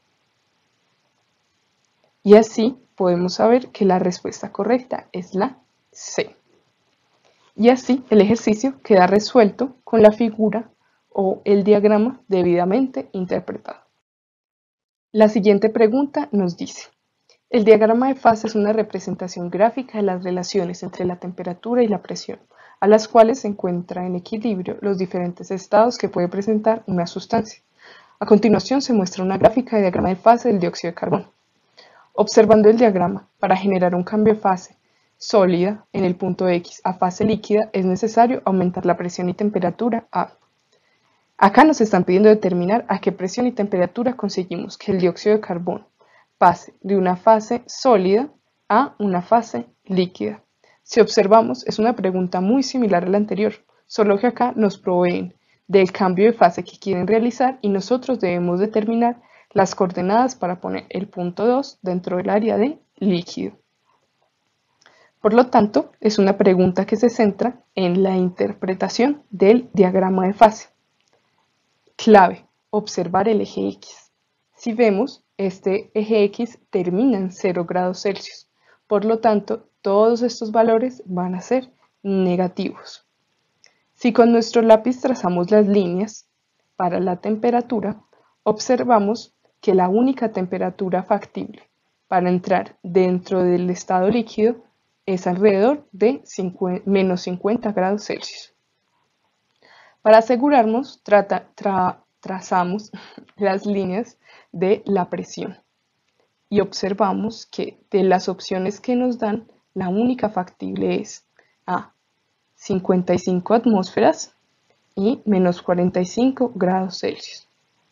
Y así podemos saber que la respuesta correcta es la C. Y así el ejercicio queda resuelto con la figura o el diagrama debidamente interpretado. La siguiente pregunta nos dice: el diagrama de fase es una representación gráfica de las relaciones entre la temperatura y la presión, a las cuales se encuentra en equilibrio los diferentes estados que puede presentar una sustancia. A continuación se muestra una gráfica de diagrama de fase del dióxido de carbono. Observando el diagrama, para generar un cambio de fase sólida en el punto X a fase líquida es necesario aumentar la presión y temperatura a. Acá nos están pidiendo determinar a qué presión y temperatura conseguimos que el dióxido de carbono pase de una fase sólida a una fase líquida. Si observamos, es una pregunta muy similar a la anterior, solo que acá nos proveen del cambio de fase que quieren realizar y nosotros debemos determinar las coordenadas para poner el punto 2 dentro del área de líquido. Por lo tanto, es una pregunta que se centra en la interpretación del diagrama de fase. Clave: observar el eje X. Si vemos, este eje X termina en 0 grados Celsius. Por lo tanto, todos estos valores van a ser negativos. Si con nuestro lápiz trazamos las líneas para la temperatura, observamos que la única temperatura factible para entrar dentro del estado líquido es alrededor de menos 50 grados Celsius. Para asegurarnos, trazamos las líneas de la presión y observamos que de las opciones que nos dan, la única factible es A, 55 atmósferas y menos 45 grados Celsius.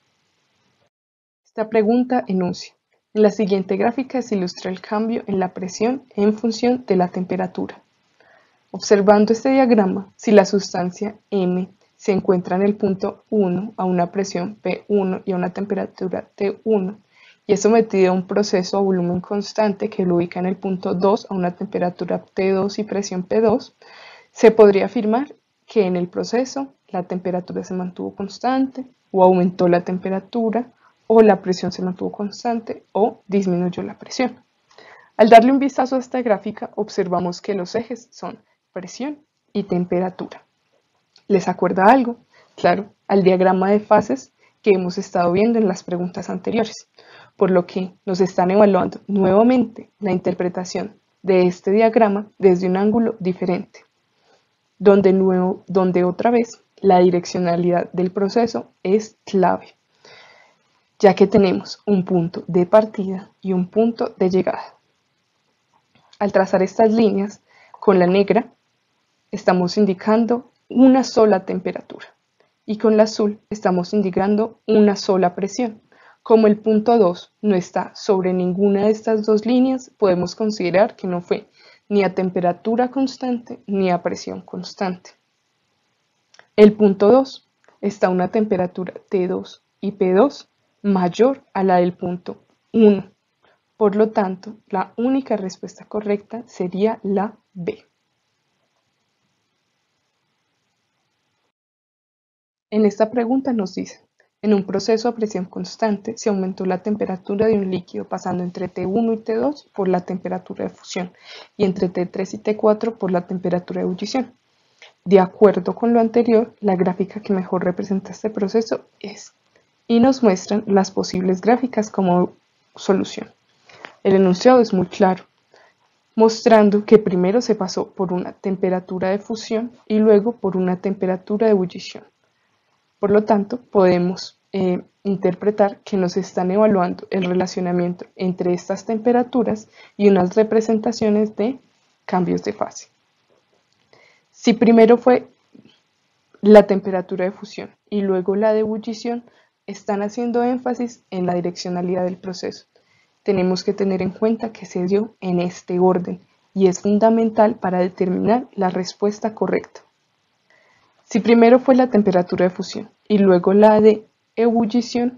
Esta pregunta enuncia: en la siguiente gráfica se ilustra el cambio en la presión en función de la temperatura. Observando este diagrama, si la sustancia M se encuentra en el punto 1 a una presión P1 y a una temperatura T1 y es sometido a un proceso a volumen constante que lo ubica en el punto 2 a una temperatura T2 y presión P2, se podría afirmar que en el proceso la temperatura se mantuvo constante o aumentó la temperatura, o la presión se mantuvo constante o disminuyó la presión. Al darle un vistazo a esta gráfica, observamos que los ejes son presión y temperatura. ¿Les acuerda algo? Claro, al diagrama de fases que hemos estado viendo en las preguntas anteriores, por lo que nos están evaluando nuevamente la interpretación de este diagrama desde un ángulo diferente, donde otra vez la direccionalidad del proceso es clave, ya que tenemos un punto de partida y un punto de llegada. Al trazar estas líneas con la negra, estamos indicando una sola temperatura y con la azul estamos indicando una sola presión. Como el punto 2 no está sobre ninguna de estas dos líneas, podemos considerar que no fue ni a temperatura constante ni a presión constante. El punto 2 está a una temperatura T2 y P2 mayor a la del punto 1. Por lo tanto, la única respuesta correcta sería la B. En esta pregunta nos dice, en un proceso a presión constante se aumentó la temperatura de un líquido pasando entre T1 y T2 por la temperatura de fusión y entre T3 y T4 por la temperatura de ebullición. De acuerdo con lo anterior, la gráfica que mejor representa este proceso es, y nos muestran las posibles gráficas como solución. El enunciado es muy claro, mostrando que primero se pasó por una temperatura de fusión y luego por una temperatura de ebullición. Por lo tanto, podemos interpretar que nos están evaluando el relacionamiento entre estas temperaturas y unas representaciones de cambios de fase. Si primero fue la temperatura de fusión y luego la de ebullición, están haciendo énfasis en la direccionalidad del proceso. Tenemos que tener en cuenta que se dio en este orden y es fundamental para determinar la respuesta correcta. Si primero fue la temperatura de fusión y luego la de ebullición,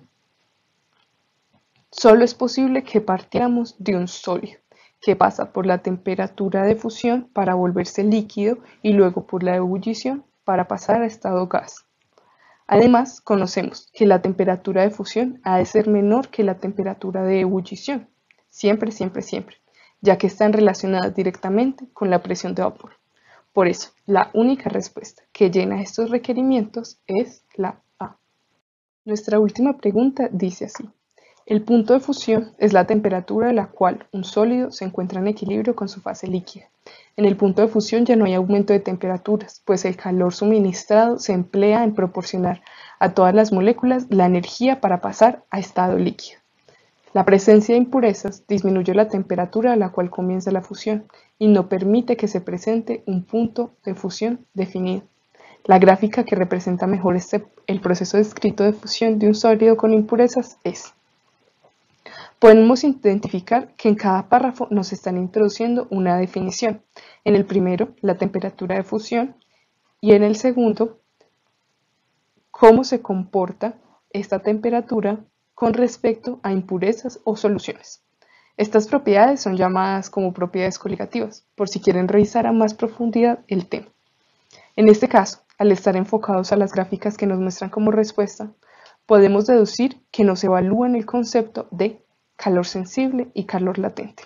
solo es posible que partiéramos de un sólido, que pasa por la temperatura de fusión para volverse líquido y luego por la ebullición para pasar a estado gas. Además, conocemos que la temperatura de fusión ha de ser menor que la temperatura de ebullición, siempre, ya que están relacionadas directamente con la presión de vapor. Por eso, la única respuesta que llena estos requerimientos es la A. Nuestra última pregunta dice así. El punto de fusión es la temperatura a la cual un sólido se encuentra en equilibrio con su fase líquida. En el punto de fusión ya no hay aumento de temperaturas, pues el calor suministrado se emplea en proporcionar a todas las moléculas la energía para pasar a estado líquido. La presencia de impurezas disminuye la temperatura a la cual comienza la fusión y no permite que se presente un punto de fusión definido. La gráfica que representa mejor el proceso descrito de fusión de un sólido con impurezas es. Podemos identificar que en cada párrafo nos están introduciendo una definición. En el primero, la temperatura de fusión, y en el segundo, cómo se comporta esta temperatura con respecto a impurezas o soluciones. Estas propiedades son llamadas como propiedades coligativas, por si quieren revisar a más profundidad el tema. En este caso, al estar enfocados a las gráficas que nos muestran como respuesta, podemos deducir que nos evalúan el concepto de calor sensible y calor latente.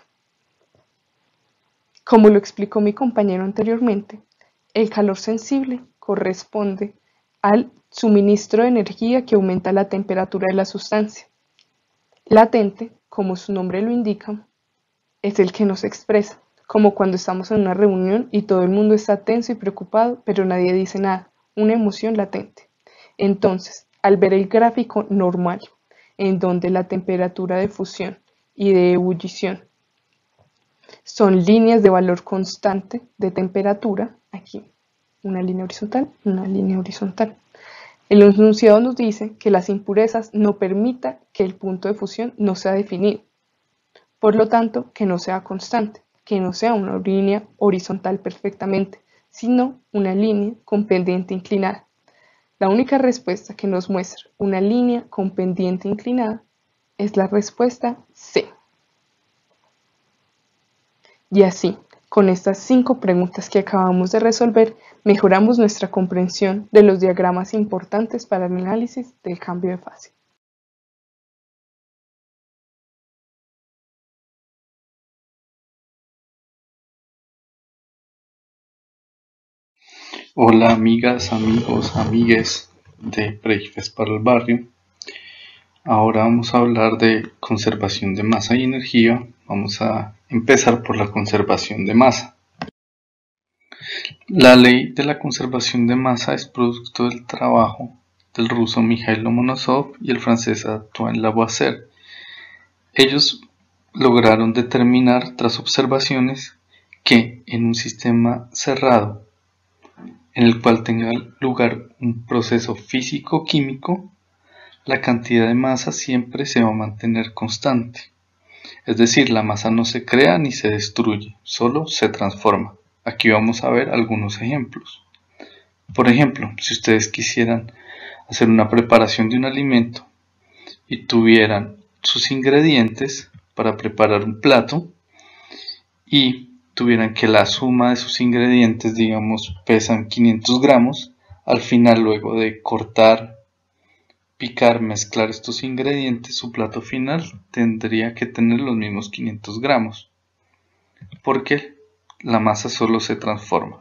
Como lo explicó mi compañero anteriormente, el calor sensible corresponde al suministro de energía que aumenta la temperatura de la sustancia. Latente, como su nombre lo indica, es el que nos expresa, como cuando estamos en una reunión y todo el mundo está tenso y preocupado, pero nadie dice nada, una emoción latente. Entonces, al ver el gráfico normal, en donde la temperatura de fusión y de ebullición son líneas de valor constante de temperatura, aquí una línea horizontal. El enunciado nos dice que las impurezas no permitan que el punto de fusión no sea definido, por lo tanto que no sea constante, que no sea una línea horizontal perfectamente, sino una línea con pendiente inclinada. La única respuesta que nos muestra una línea con pendiente inclinada es la respuesta C. Y así, con estas 5 preguntas que acabamos de resolver, mejoramos nuestra comprensión de los diagramas importantes para el análisis del cambio de fase. Hola amigas, amigos, amigues de Breakfast para el Barrio. Ahora vamos a hablar de conservación de masa y energía. Vamos a empezar por la conservación de masa. La ley de la conservación de masa es producto del trabajo del ruso Mikhail Lomonosov y el francés Antoine Lavoisier. Ellos lograron determinar, tras observaciones, que en un sistema cerrado en el cual tenga lugar un proceso físico-químico, la cantidad de masa siempre se va a mantener constante. Es decir, la masa no se crea ni se destruye, solo se transforma. Aquí vamos a ver algunos ejemplos. Por ejemplo, si ustedes quisieran hacer una preparación de un alimento y tuvieran sus ingredientes para preparar un plato y tuvieran que la suma de sus ingredientes, digamos, pesan 500 gramos, al final, luego de cortar, picar, mezclar estos ingredientes, su plato final tendría que tener los mismos 500 gramos, porque la masa solo se transforma.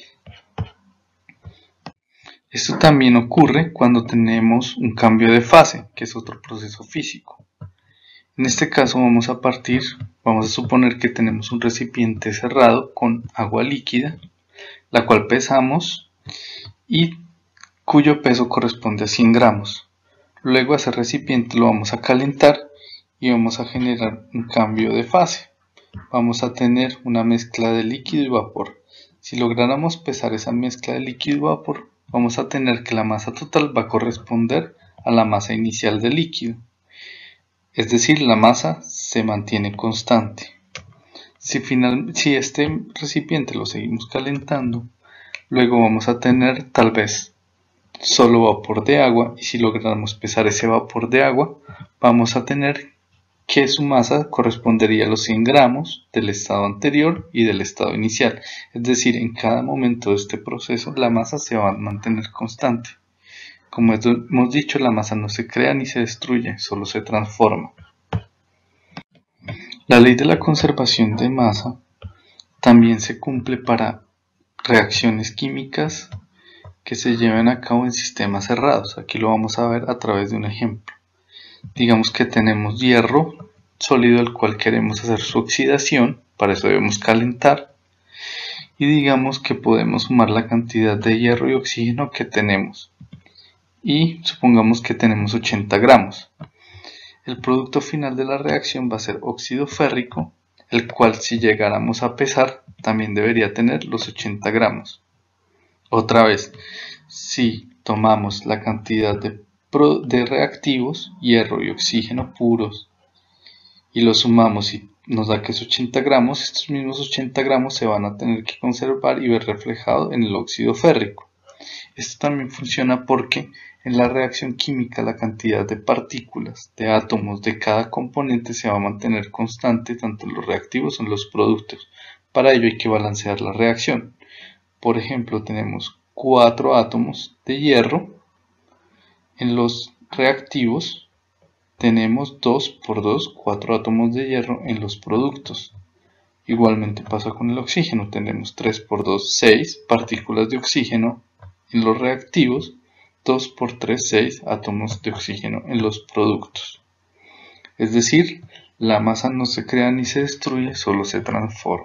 Esto también ocurre cuando tenemos un cambio de fase, que es otro proceso físico. En este caso vamos a suponer que tenemos un recipiente cerrado con agua líquida, la cual pesamos y cuyo peso corresponde a 100 gramos. Luego a ese recipiente lo vamos a calentar y vamos a generar un cambio de fase. Vamos a tener una mezcla de líquido y vapor. Si lográramos pesar esa mezcla de líquido y vapor, vamos a tener que la masa total va a corresponder a la masa inicial del líquido. Es decir, la masa se mantiene constante. Si este recipiente lo seguimos calentando, luego vamos a tener tal vez solo vapor de agua, y si logramos pesar ese vapor de agua, vamos a tener que su masa correspondería a los 100 gramos del estado anterior y del estado inicial. Es decir, en cada momento de este proceso la masa se va a mantener constante. Como hemos dicho, la masa no se crea ni se destruye, solo se transforma. La ley de la conservación de masa también se cumple para reacciones químicas que se lleven a cabo en sistemas cerrados. Aquí lo vamos a ver a través de un ejemplo. Digamos que tenemos hierro sólido al cual queremos hacer su oxidación, para eso debemos calentar, y digamos que podemos sumar la cantidad de hierro y oxígeno que tenemos, y supongamos que tenemos 80 gramos. El producto final de la reacción va a ser óxido férrico, el cual si llegáramos a pesar también debería tener los 80 gramos. Otra vez, si tomamos la cantidad de reactivos, hierro y oxígeno puros, y los sumamos y nos da que es 80 gramos, estos mismos 80 gramos se van a tener que conservar y ver reflejado en el óxido férrico. Esto también funciona porque en la reacción química la cantidad de partículas, de átomos de cada componente se va a mantener constante tanto en los reactivos como en los productos. Para ello hay que balancear la reacción. Por ejemplo, tenemos 4 átomos de hierro. En los reactivos tenemos 2 por 2, 4 átomos de hierro en los productos. Igualmente pasa con el oxígeno, tenemos 3 por 2, 6 partículas de oxígeno en los reactivos, 2 por 3, 6 átomos de oxígeno en los productos. Es decir, la masa no se crea ni se destruye, solo se transforma.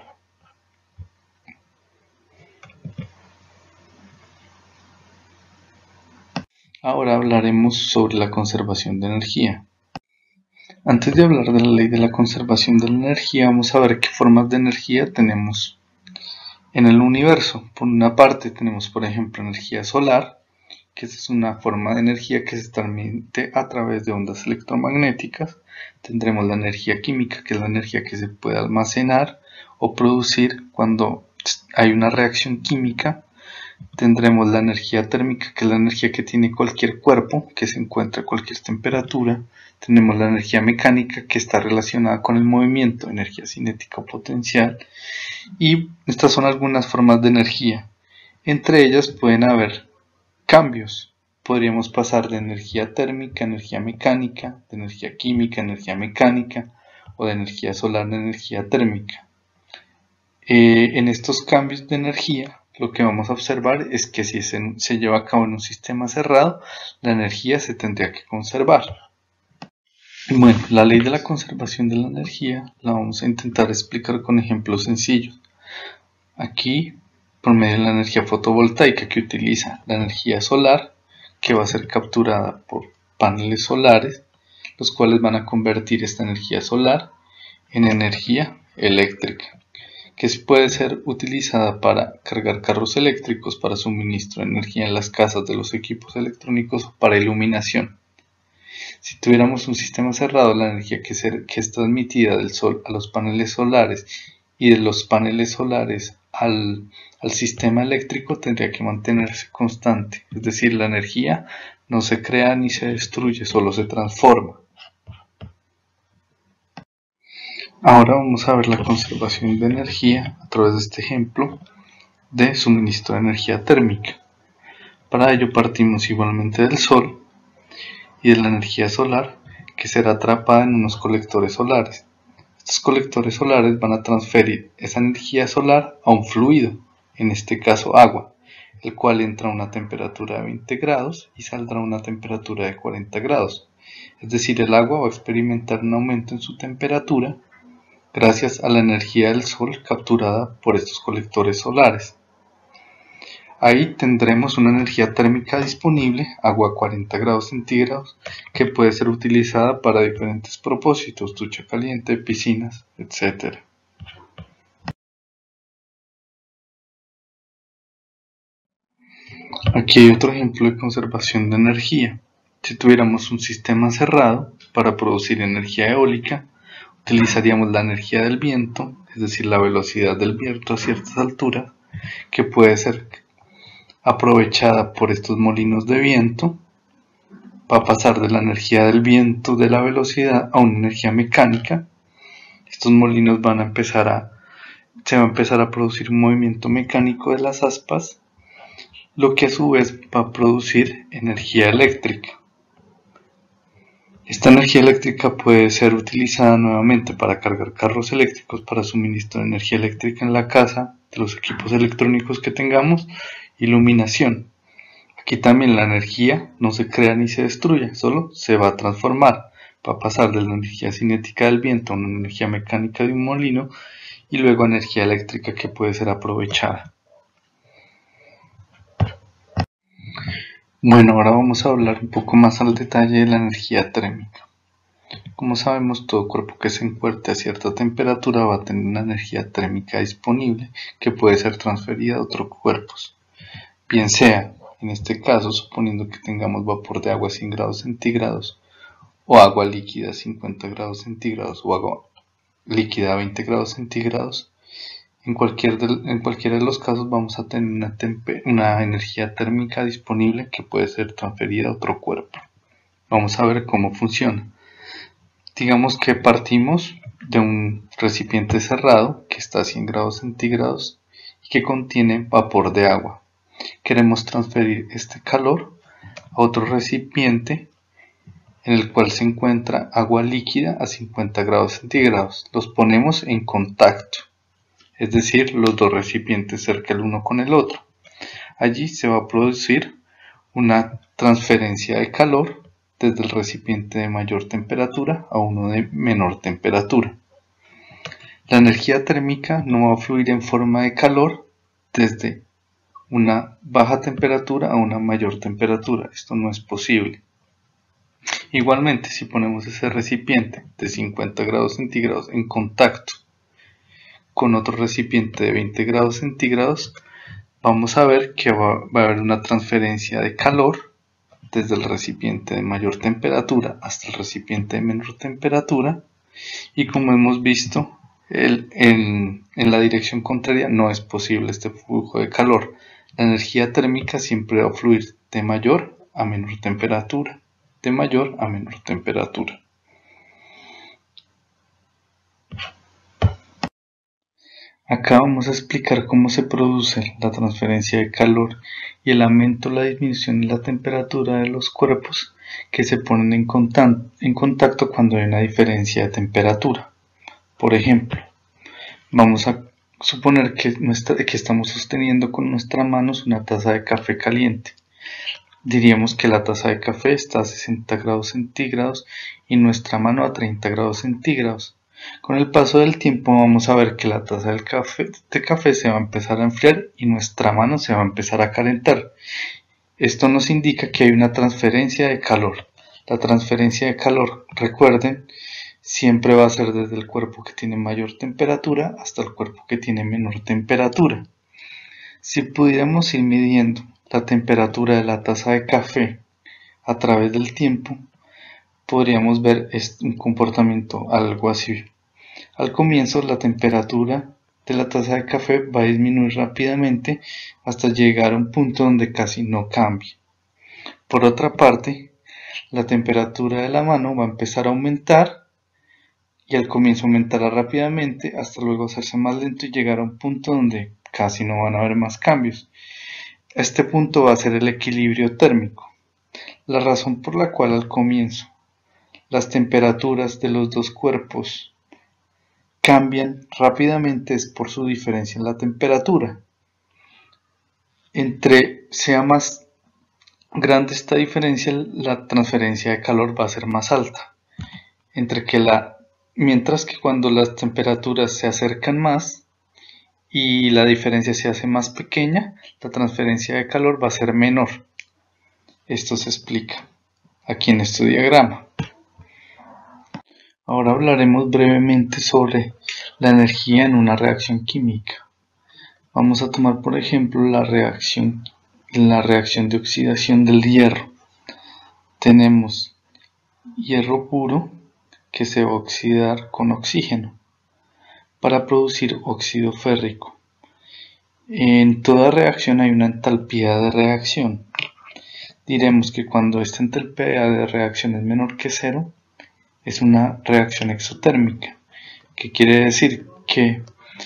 Ahora hablaremos sobre la conservación de energía. Antes de hablar de la ley de la conservación de la energía, vamos a ver qué formas de energía tenemos en el universo. Por una parte tenemos, por ejemplo, energía solar, que es una forma de energía que se transmite a través de ondas electromagnéticas. Tendremos la energía química, que es la energía que se puede almacenar o producir cuando hay una reacción química. Tendremos la energía térmica, que es la energía que tiene cualquier cuerpo, que se encuentra a cualquier temperatura. Tenemos la energía mecánica, que está relacionada con el movimiento, energía cinética o potencial. Y estas son algunas formas de energía. Entre ellas pueden haber cambios. Podríamos pasar de energía térmica a energía mecánica, de energía química a energía mecánica, o de energía solar a energía térmica. En estos cambios de energía lo que vamos a observar es que si se lleva a cabo en un sistema cerrado, la energía se tendría que conservar. Bueno, la ley de la conservación de la energía la vamos a intentar explicar con ejemplos sencillos. Aquí, por medio de la energía fotovoltaica que utiliza la energía solar, que va a ser capturada por paneles solares, los cuales van a convertir esta energía solar en energía eléctrica, que puede ser utilizada para cargar carros eléctricos, para suministro de energía en las casas de los equipos electrónicos o para iluminación. Si tuviéramos un sistema cerrado, la energía que es transmitida del sol a los paneles solares y de los paneles solares al sistema eléctrico tendría que mantenerse constante, es decir, la energía no se crea ni se destruye, solo se transforma. Ahora vamos a ver la conservación de energía a través de este ejemplo de suministro de energía térmica. Para ello partimos igualmente del sol y de la energía solar, que será atrapada en unos colectores solares. Estos colectores solares van a transferir esa energía solar a un fluido, en este caso agua, el cual entra a una temperatura de 20 grados y saldrá a una temperatura de 40 grados. Es decir, el agua va a experimentar un aumento en su temperatura gracias a la energía del sol capturada por estos colectores solares. Ahí tendremos una energía térmica disponible, agua a 40 grados centígrados, que puede ser utilizada para diferentes propósitos, ducha caliente, piscinas, etc. Aquí hay otro ejemplo de conservación de energía. Si tuviéramos un sistema cerrado para producir energía eólica, utilizaríamos la energía del viento, es decir, la velocidad del viento a ciertas alturas, que puede ser aprovechada por estos molinos de viento. Va a pasar de la energía del viento, de la velocidad, a una energía mecánica. Estos molinos se va a empezar a producir un movimiento mecánico de las aspas, lo que a su vez va a producir energía eléctrica. Esta energía eléctrica puede ser utilizada nuevamente para cargar carros eléctricos, para suministro de energía eléctrica en la casa, de los equipos electrónicos que tengamos, iluminación. Aquí también la energía no se crea ni se destruye, solo se va a transformar. Va a pasar de la energía cinética del viento a una energía mecánica de un molino y luego a energía eléctrica que puede ser aprovechada. Bueno, ahora vamos a hablar un poco más al detalle de la energía térmica. Como sabemos, todo cuerpo que se encuentre a cierta temperatura va a tener una energía térmica disponible que puede ser transferida a otros cuerpos. Bien sea, en este caso, suponiendo que tengamos vapor de agua a 100 grados centígrados, o agua líquida a 50 grados centígrados, o agua líquida a 20 grados centígrados, en cualquiera de los casos vamos a tener una energía térmica disponible que puede ser transferida a otro cuerpo. Vamos a ver cómo funciona. Digamos que partimos de un recipiente cerrado que está a 100 grados centígrados y que contiene vapor de agua. Queremos transferir este calor a otro recipiente en el cual se encuentra agua líquida a 50 grados centígrados. Los ponemos en contacto, es decir, los dos recipientes cerca el uno con el otro. Allí se va a producir una transferencia de calor desde el recipiente de mayor temperatura a uno de menor temperatura. La energía térmica no va a fluir en forma de calor desde una baja temperatura a una mayor temperatura. Esto no es posible. Igualmente, si ponemos ese recipiente de 50 grados centígrados en contacto con otro recipiente de 20 grados centígrados, vamos a ver que va a haber una transferencia de calor desde el recipiente de mayor temperatura hasta el recipiente de menor temperatura, y como hemos visto en la dirección contraria no es posible este flujo de calor. La energía térmica siempre va a fluir de mayor a menor temperatura, de mayor a menor temperatura. Acá vamos a explicar cómo se produce la transferencia de calor y el aumento o la disminución en la temperatura de los cuerpos que se ponen en contacto cuando hay una diferencia de temperatura. Por ejemplo, vamos a suponer que estamos sosteniendo con nuestras manos una taza de café caliente. Diríamos que la taza de café está a 60 grados centígrados y nuestra mano a 30 grados centígrados. Con el paso del tiempo vamos a ver que la taza de café se va a empezar a enfriar y nuestra mano se va a empezar a calentar. Esto nos indica que hay una transferencia de calor. La transferencia de calor, recuerden, siempre va a ser desde el cuerpo que tiene mayor temperatura hasta el cuerpo que tiene menor temperatura. Si pudiéramos ir midiendo la temperatura de la taza de café a través del tiempo, podríamos ver un comportamiento algo así. Al comienzo, la temperatura de la taza de café va a disminuir rápidamente hasta llegar a un punto donde casi no cambie. Por otra parte, la temperatura de la mano va a empezar a aumentar y al comienzo aumentará rápidamente hasta luego hacerse más lento y llegar a un punto donde casi no van a haber más cambios. Este punto va a ser el equilibrio térmico. La razón por la cual al comienzo las temperaturas de los dos cuerpos cambian rápidamente es por su diferencia en la temperatura. Entre sea más grande esta diferencia, la transferencia de calor va a ser más alta. Mientras que cuando las temperaturas se acercan más y la diferencia se hace más pequeña, la transferencia de calor va a ser menor. Esto se explica aquí en este diagrama. Ahora hablaremos brevemente sobre la energía en una reacción química. Vamos a tomar por ejemplo la reacción de oxidación del hierro. Tenemos hierro puro que se va a oxidar con oxígeno para producir óxido férrico. En toda reacción hay una entalpía de reacción. Diremos que cuando esta entalpía de reacción es menor que cero, es una reacción exotérmica, que quiere decir que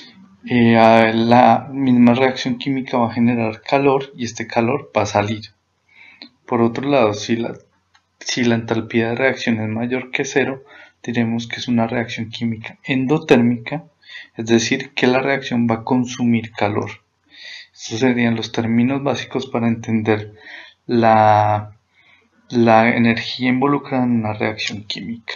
la misma reacción química va a generar calor y este calor va a salir. Por otro lado, si la entalpía de reacción es mayor que cero, diremos que es una reacción química endotérmica, es decir, que la reacción va a consumir calor. Estos serían los términos básicos para entender la energía involucrada en una reacción química.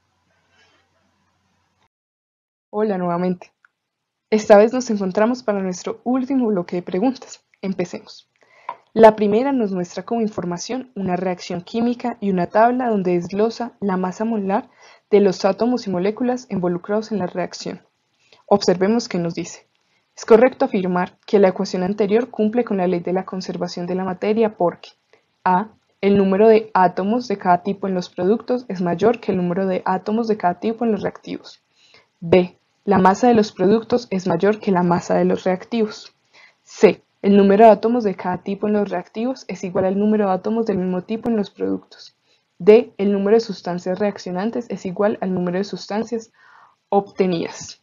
Hola nuevamente. Esta vez nos encontramos para nuestro último bloque de preguntas. Empecemos. La primera nos muestra como información una reacción química y una tabla donde desglosa la masa molar de los átomos y moléculas involucrados en la reacción. Observemos qué nos dice. Es correcto afirmar que la ecuación anterior cumple con la ley de la conservación de la materia porque a. El número de átomos de cada tipo en los productos es mayor que el número de átomos de cada tipo en los reactivos. B. La masa de los productos es mayor que la masa de los reactivos. C. El número de átomos de cada tipo en los reactivos es igual al número de átomos del mismo tipo en los productos. D. El número de sustancias reaccionantes es igual al número de sustancias obtenidas.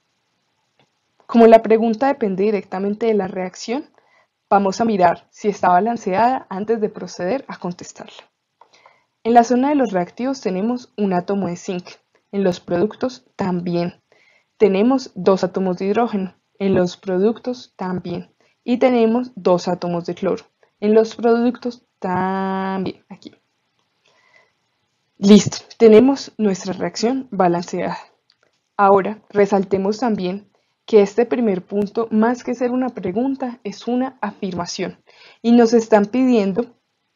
Como la pregunta depende directamente de la reacción, vamos a mirar si está balanceada antes de proceder a contestarla. En la zona de los reactivos tenemos un átomo de zinc, en los productos también. Tenemos 2 átomos de hidrógeno, en los productos también. Y tenemos 2 átomos de cloro, en los productos también. Aquí. Listo, tenemos nuestra reacción balanceada. Ahora, resaltemos también que este primer punto, más que ser una pregunta, es una afirmación. Y nos están pidiendo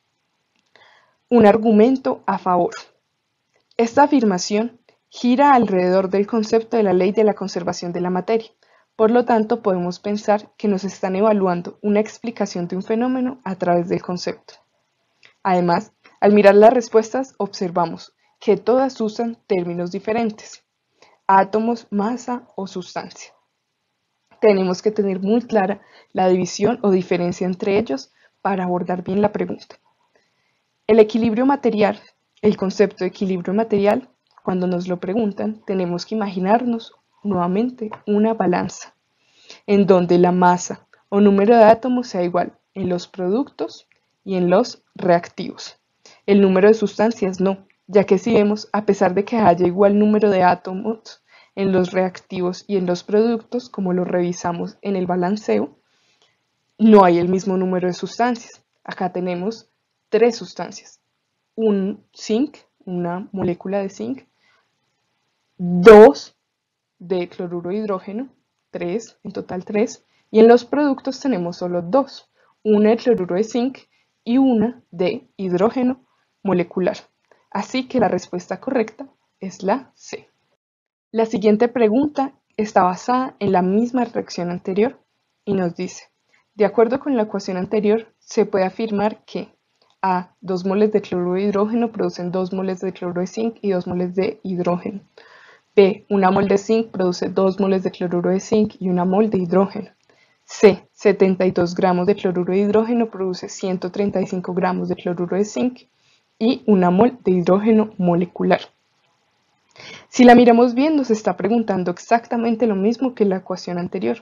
un argumento a favor. Esta afirmación gira alrededor del concepto de la ley de la conservación de la materia. Por lo tanto, podemos pensar que nos están evaluando una explicación de un fenómeno a través del concepto. Además, al mirar las respuestas, observamos que todas usan términos diferentes: átomos, masa o sustancia. Tenemos que tener muy clara la división o diferencia entre ellos para abordar bien la pregunta. El equilibrio material, el concepto de equilibrio material, cuando nos lo preguntan, tenemos que imaginarnos nuevamente una balanza, en donde la masa o número de átomos sea igual en los productos y en los reactivos. El número de sustancias no, ya que si vemos, a pesar de que haya igual número de átomos en los reactivos y en los productos, como lo revisamos en el balanceo, no hay el mismo número de sustancias. Acá tenemos 3 sustancias. Un zinc, una molécula de zinc, 2 de cloruro de hidrógeno, 3, en total 3, y en los productos tenemos solo 2, una de cloruro de zinc y una de hidrógeno molecular. Así que la respuesta correcta es la C. La siguiente pregunta está basada en la misma reacción anterior y nos dice, de acuerdo con la ecuación anterior, se puede afirmar que A, 2 moles de cloruro de hidrógeno producen 2 moles de cloruro de zinc y 2 moles de hidrógeno. B, 1 mol de zinc produce 2 moles de cloruro de zinc y 1 mol de hidrógeno. C, 72 gramos de cloruro de hidrógeno produce 135 gramos de cloruro de zinc y 1 mol de hidrógeno molecular. Si la miramos bien, nos está preguntando exactamente lo mismo que la ecuación anterior,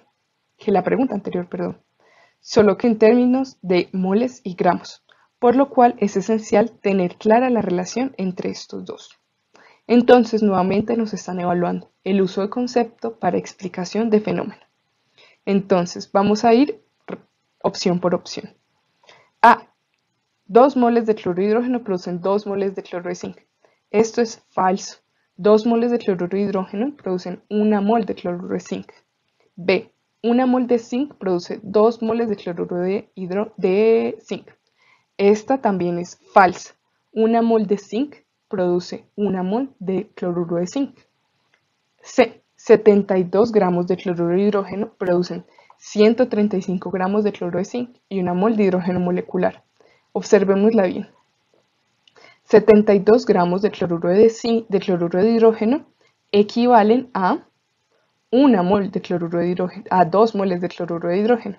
solo que en términos de moles y gramos, por lo cual es esencial tener clara la relación entre estos dos. Entonces, nuevamente nos están evaluando el uso de concepto para explicación de fenómeno. Entonces, vamos a ir opción por opción. A. 2 moles de cloruro de hidrógeno producen 2 moles de cloruro de zinc. Esto es falso. 2 moles de cloruro de hidrógeno producen 1 mol de cloruro de zinc. B. 1 mol de zinc produce 2 moles de cloruro de zinc. Esta también es falsa. 1 mol de zinc produce 1 mol de cloruro de zinc. C. 72 gramos de cloruro de hidrógeno producen 135 gramos de cloruro de zinc y 1 mol de hidrógeno molecular. Observémosla bien. 72 gramos de cloruro de hidrógeno equivalen a 1 mol de cloruro de hidrógeno, a 2 moles de cloruro de hidrógeno.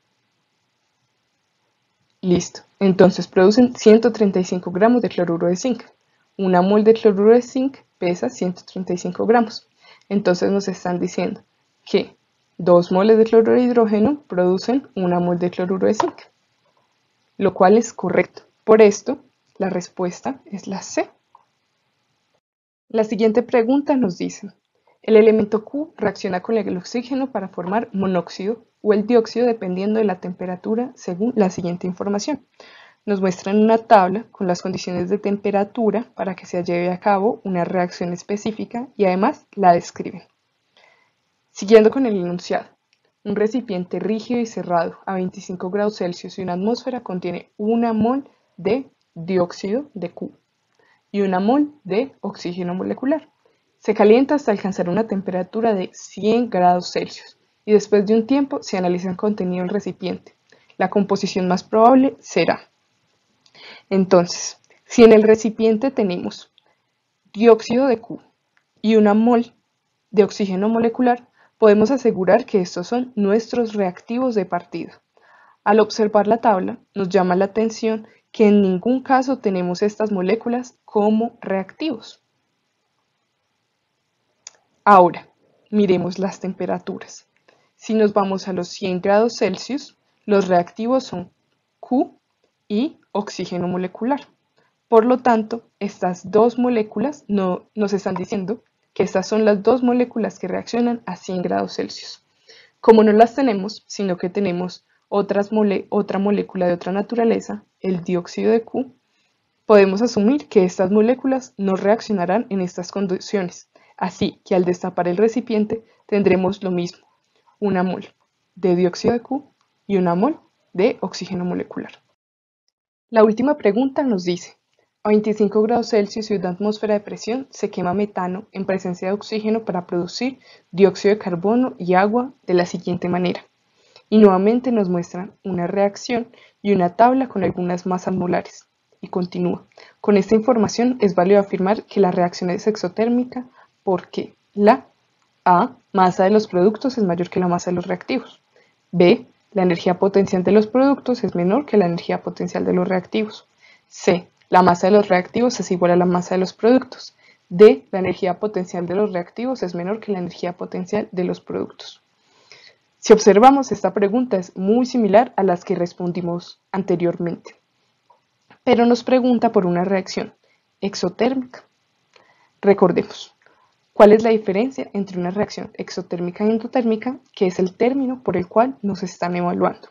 Listo. Entonces producen 135 gramos de cloruro de zinc. 1 mol de cloruro de zinc pesa 135 gramos. Entonces nos están diciendo que 2 moles de cloruro de hidrógeno producen 1 mol de cloruro de zinc, lo cual es correcto. Por esto, la respuesta es la C. La siguiente pregunta nos dice, el elemento Q reacciona con el oxígeno para formar monóxido o el dióxido dependiendo de la temperatura según la siguiente información. Nos muestran una tabla con las condiciones de temperatura para que se lleve a cabo una reacción específica y además la describen. Siguiendo con el enunciado, un recipiente rígido y cerrado a 25 grados Celsius y una atmósfera contiene 1 mol de dióxido de Q y 1 mol de oxígeno molecular. Se calienta hasta alcanzar una temperatura de 100 grados Celsius y después de un tiempo se analiza el contenido del recipiente. La composición más probable será. Entonces, si en el recipiente tenemos dióxido de Q y 1 mol de oxígeno molecular, podemos asegurar que estos son nuestros reactivos de partida. Al observar la tabla, nos llama la atención que en ningún caso tenemos estas moléculas como reactivos. Ahora, miremos las temperaturas. Si nos vamos a los 100 grados Celsius, los reactivos son Q y oxígeno molecular. Por lo tanto, estas dos moléculas nos están diciendo que estas son las dos moléculas que reaccionan a 100 grados Celsius. Como no las tenemos, sino que tenemos otra molécula de otra naturaleza, el dióxido de Q, podemos asumir que estas moléculas no reaccionarán en estas condiciones. Así que al destapar el recipiente tendremos lo mismo, 1 mol de dióxido de Q y 1 mol de oxígeno molecular. La última pregunta nos dice, a 25 grados Celsius y una atmósfera de presión se quema metano en presencia de oxígeno para producir dióxido de carbono y agua de la siguiente manera. Y nuevamente nos muestran una reacción y una tabla con algunas masas molares. Y continúa. Con esta información es válido afirmar que la reacción es exotérmica porque la A, masa de los productos es mayor que la masa de los reactivos. B, la energía potencial de los productos es menor que la energía potencial de los reactivos. C, la masa de los reactivos es igual a la masa de los productos. D, la energía potencial de los reactivos es menor que la energía potencial de los productos. Si observamos, esta pregunta es muy similar a las que respondimos anteriormente, pero nos pregunta por una reacción exotérmica. Recordemos, ¿Cuál es la diferencia entre una reacción exotérmica y endotérmica, que es el término por el cual nos están evaluando?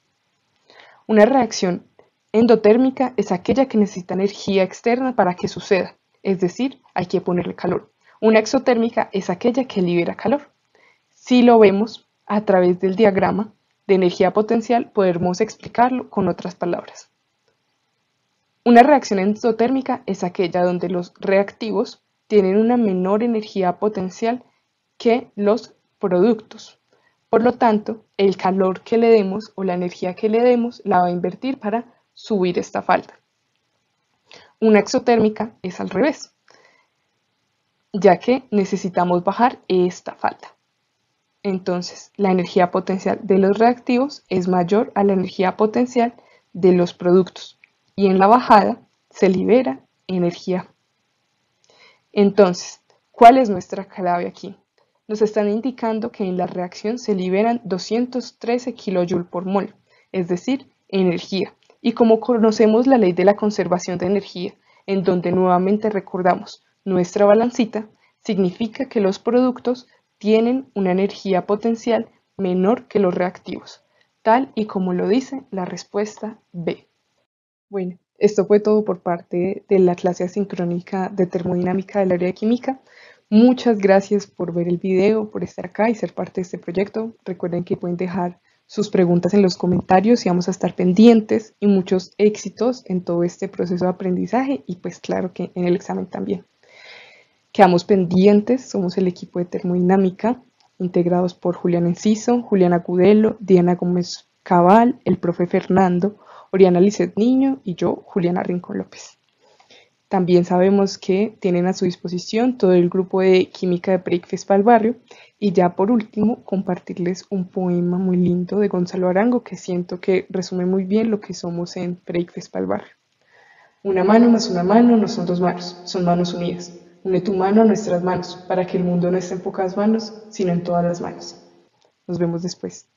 Una reacción endotérmica es aquella que necesita energía externa para que suceda, es decir, hay que ponerle calor. Una exotérmica es aquella que libera calor. Si lo vemos a través del diagrama de energía potencial, podemos explicarlo con otras palabras. Una reacción endotérmica es aquella donde los reactivos tienen una menor energía potencial que los productos. Por lo tanto, el calor que le demos o la energía que le demos la va a invertir para subir esta falda. Una exotérmica es al revés, ya que necesitamos bajar esta falda. Entonces, la energía potencial de los reactivos es mayor a la energía potencial de los productos y en la bajada se libera energía. Entonces, ¿cuál es nuestra clave aquí? Nos están indicando que en la reacción se liberan 213 kJ por mol, es decir, energía. Y como conocemos la ley de la conservación de energía, en donde nuevamente recordamos nuestra balancita, significa que los productos tienen una energía potencial menor que los reactivos, tal y como lo dice la respuesta B. Bueno, esto fue todo por parte de la clase asincrónica de termodinámica del área de química. Muchas gracias por ver el video, por estar acá y ser parte de este proyecto. Recuerden que pueden dejar sus preguntas en los comentarios y vamos a estar pendientes, y muchos éxitos en todo este proceso de aprendizaje y pues claro que en el examen también. Quedamos pendientes, somos el equipo de termodinámica, integrados por Julián Enciso, Juliana Cudelo, Diana Gómez Cabal, el profe Fernando, Oriana Lizeth Niño y yo, Juliana Rincón López. También sabemos que tienen a su disposición todo el grupo de química de PREICFES para el barrio. Y ya por último, compartirles un poema muy lindo de Gonzalo Arango que siento que resume muy bien lo que somos en PREICFES para el barrio. Una mano más una mano no son dos manos, son manos unidas. Une tu mano a nuestras manos, para que el mundo no esté en pocas manos, sino en todas las manos. Nos vemos después.